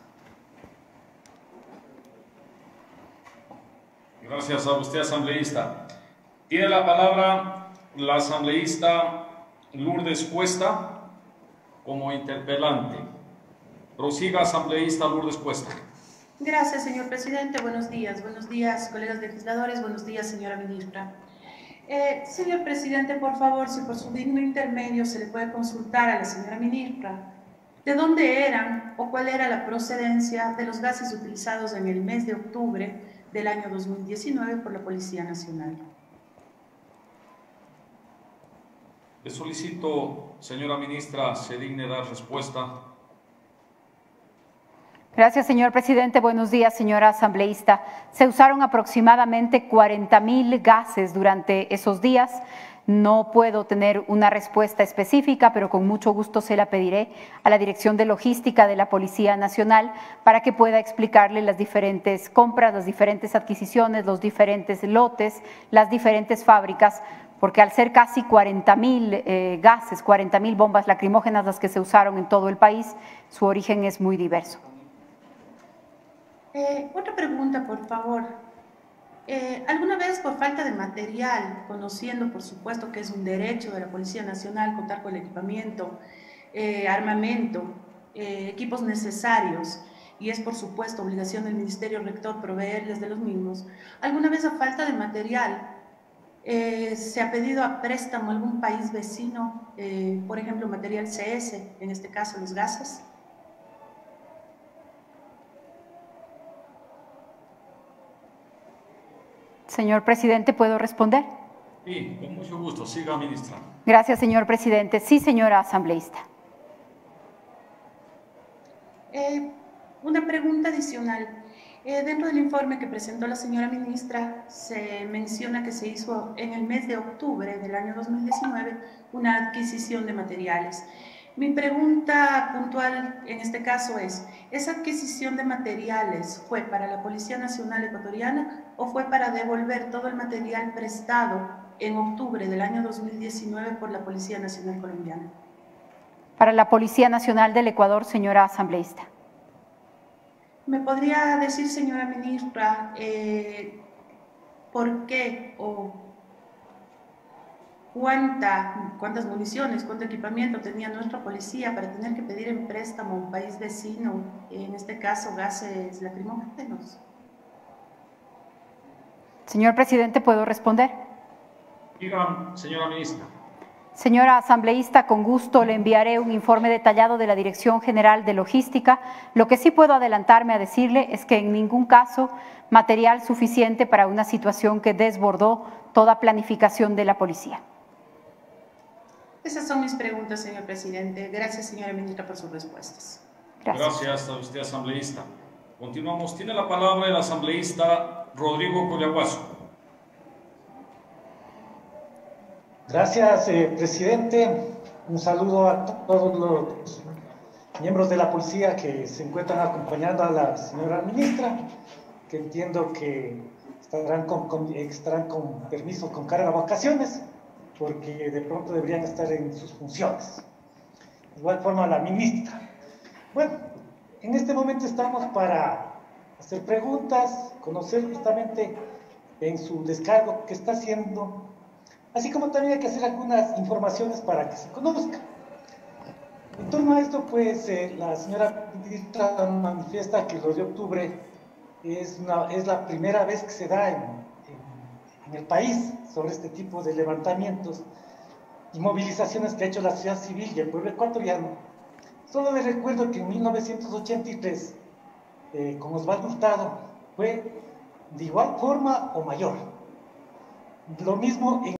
Gracias a usted, asambleísta. Tiene la palabra la asambleísta Lourdes Cuesta como interpelante. Prosiga, asambleísta Lourdes Cuesta. Gracias, señor presidente. Buenos días. Buenos días, colegas legisladores. Buenos días, señora ministra. Eh, señor presidente, por favor, si por su digno intermedio se le puede consultar a la señora ministra de dónde eran o cuál era la procedencia de los gases utilizados en el mes de octubre del año dos mil diecinueve por la Policía Nacional. Le solicito, señora ministra, se digne dar respuesta. Gracias, señor presidente. Buenos días, señora asambleísta. Se usaron aproximadamente cuarenta mil gases durante esos días. No puedo tener una respuesta específica, pero con mucho gusto se la pediré a la Dirección de Logística de la Policía Nacional para que pueda explicarle las diferentes compras, las diferentes adquisiciones, los diferentes lotes, las diferentes fábricas, porque al ser casi cuarenta mil eh, gases, cuarenta mil bombas lacrimógenas las que se usaron en todo el país, su origen es muy diverso. Eh, otra pregunta, por favor. Eh, ¿Alguna vez por falta de material, conociendo por supuesto que es un derecho de la Policía Nacional contar con el equipamiento, eh, armamento, eh, equipos necesarios, y es por supuesto obligación del Ministerio Rector proveerles de los mismos, ¿alguna vez a falta de material eh, se ha pedido a préstamo a algún país vecino, eh, por ejemplo material C S, en este caso los gases? Señor presidente, ¿puedo responder? Sí, con mucho gusto. Siga, ministra. Gracias, señor presidente. Sí, señora asambleísta. Eh, una pregunta adicional. Eh, dentro del informe que presentó la señora ministra, se menciona que se hizo en el mes de octubre del año dos mil diecinueve una adquisición de materiales. Mi pregunta puntual en este caso es, ¿esa adquisición de materiales fue para la Policía Nacional Ecuatoriana o fue para devolver todo el material prestado en octubre del año dos mil diecinueve por la Policía Nacional Colombiana? Para la Policía Nacional del Ecuador, señora asambleísta. ¿Me podría decir, señora ministra, eh, por qué o cuánta, cuántas municiones, cuánto equipamiento tenía nuestra policía para tener que pedir en préstamo a un país vecino, en este caso gases lacrimógenos? Señor presidente, ¿puedo responder? Diga, señora ministra. Señora asambleísta, con gusto le enviaré un informe detallado de la Dirección General de Logística. Lo que sí puedo adelantarme a decirle es que en ningún caso material suficiente para una situación que desbordó toda planificación de la policía. Esas son mis preguntas, señor presidente. Gracias, señora ministra, por sus respuestas. Gracias, Gracias a usted, asambleísta. Continuamos. Tiene la palabra el asambleísta Rodrigo Collahuaso. Gracias, eh, presidente. Un saludo a todos los miembros de la policía que se encuentran acompañando a la señora ministra, que entiendo que estarán con, con, estarán con permiso, con carga de vacaciones, porque de pronto deberían estar en sus funciones. De igual forma, la ministra. Bueno, en este momento estamos para hacer preguntas, conocer justamente en su descargo que está haciendo, así como también hay que hacer algunas informaciones para que se conozca. En torno a esto, pues, eh, la señora ministra manifiesta que lo de octubre es, una, es la primera vez que se da en, en, en el país sobre este tipo de levantamientos y movilizaciones que ha hecho la sociedad civil y el pueblo ecuatoriano. Solo les recuerdo que en mil novecientos ochenta y tres, eh, con Osvaldo Hurtado, fue de igual forma o mayor. Lo mismo en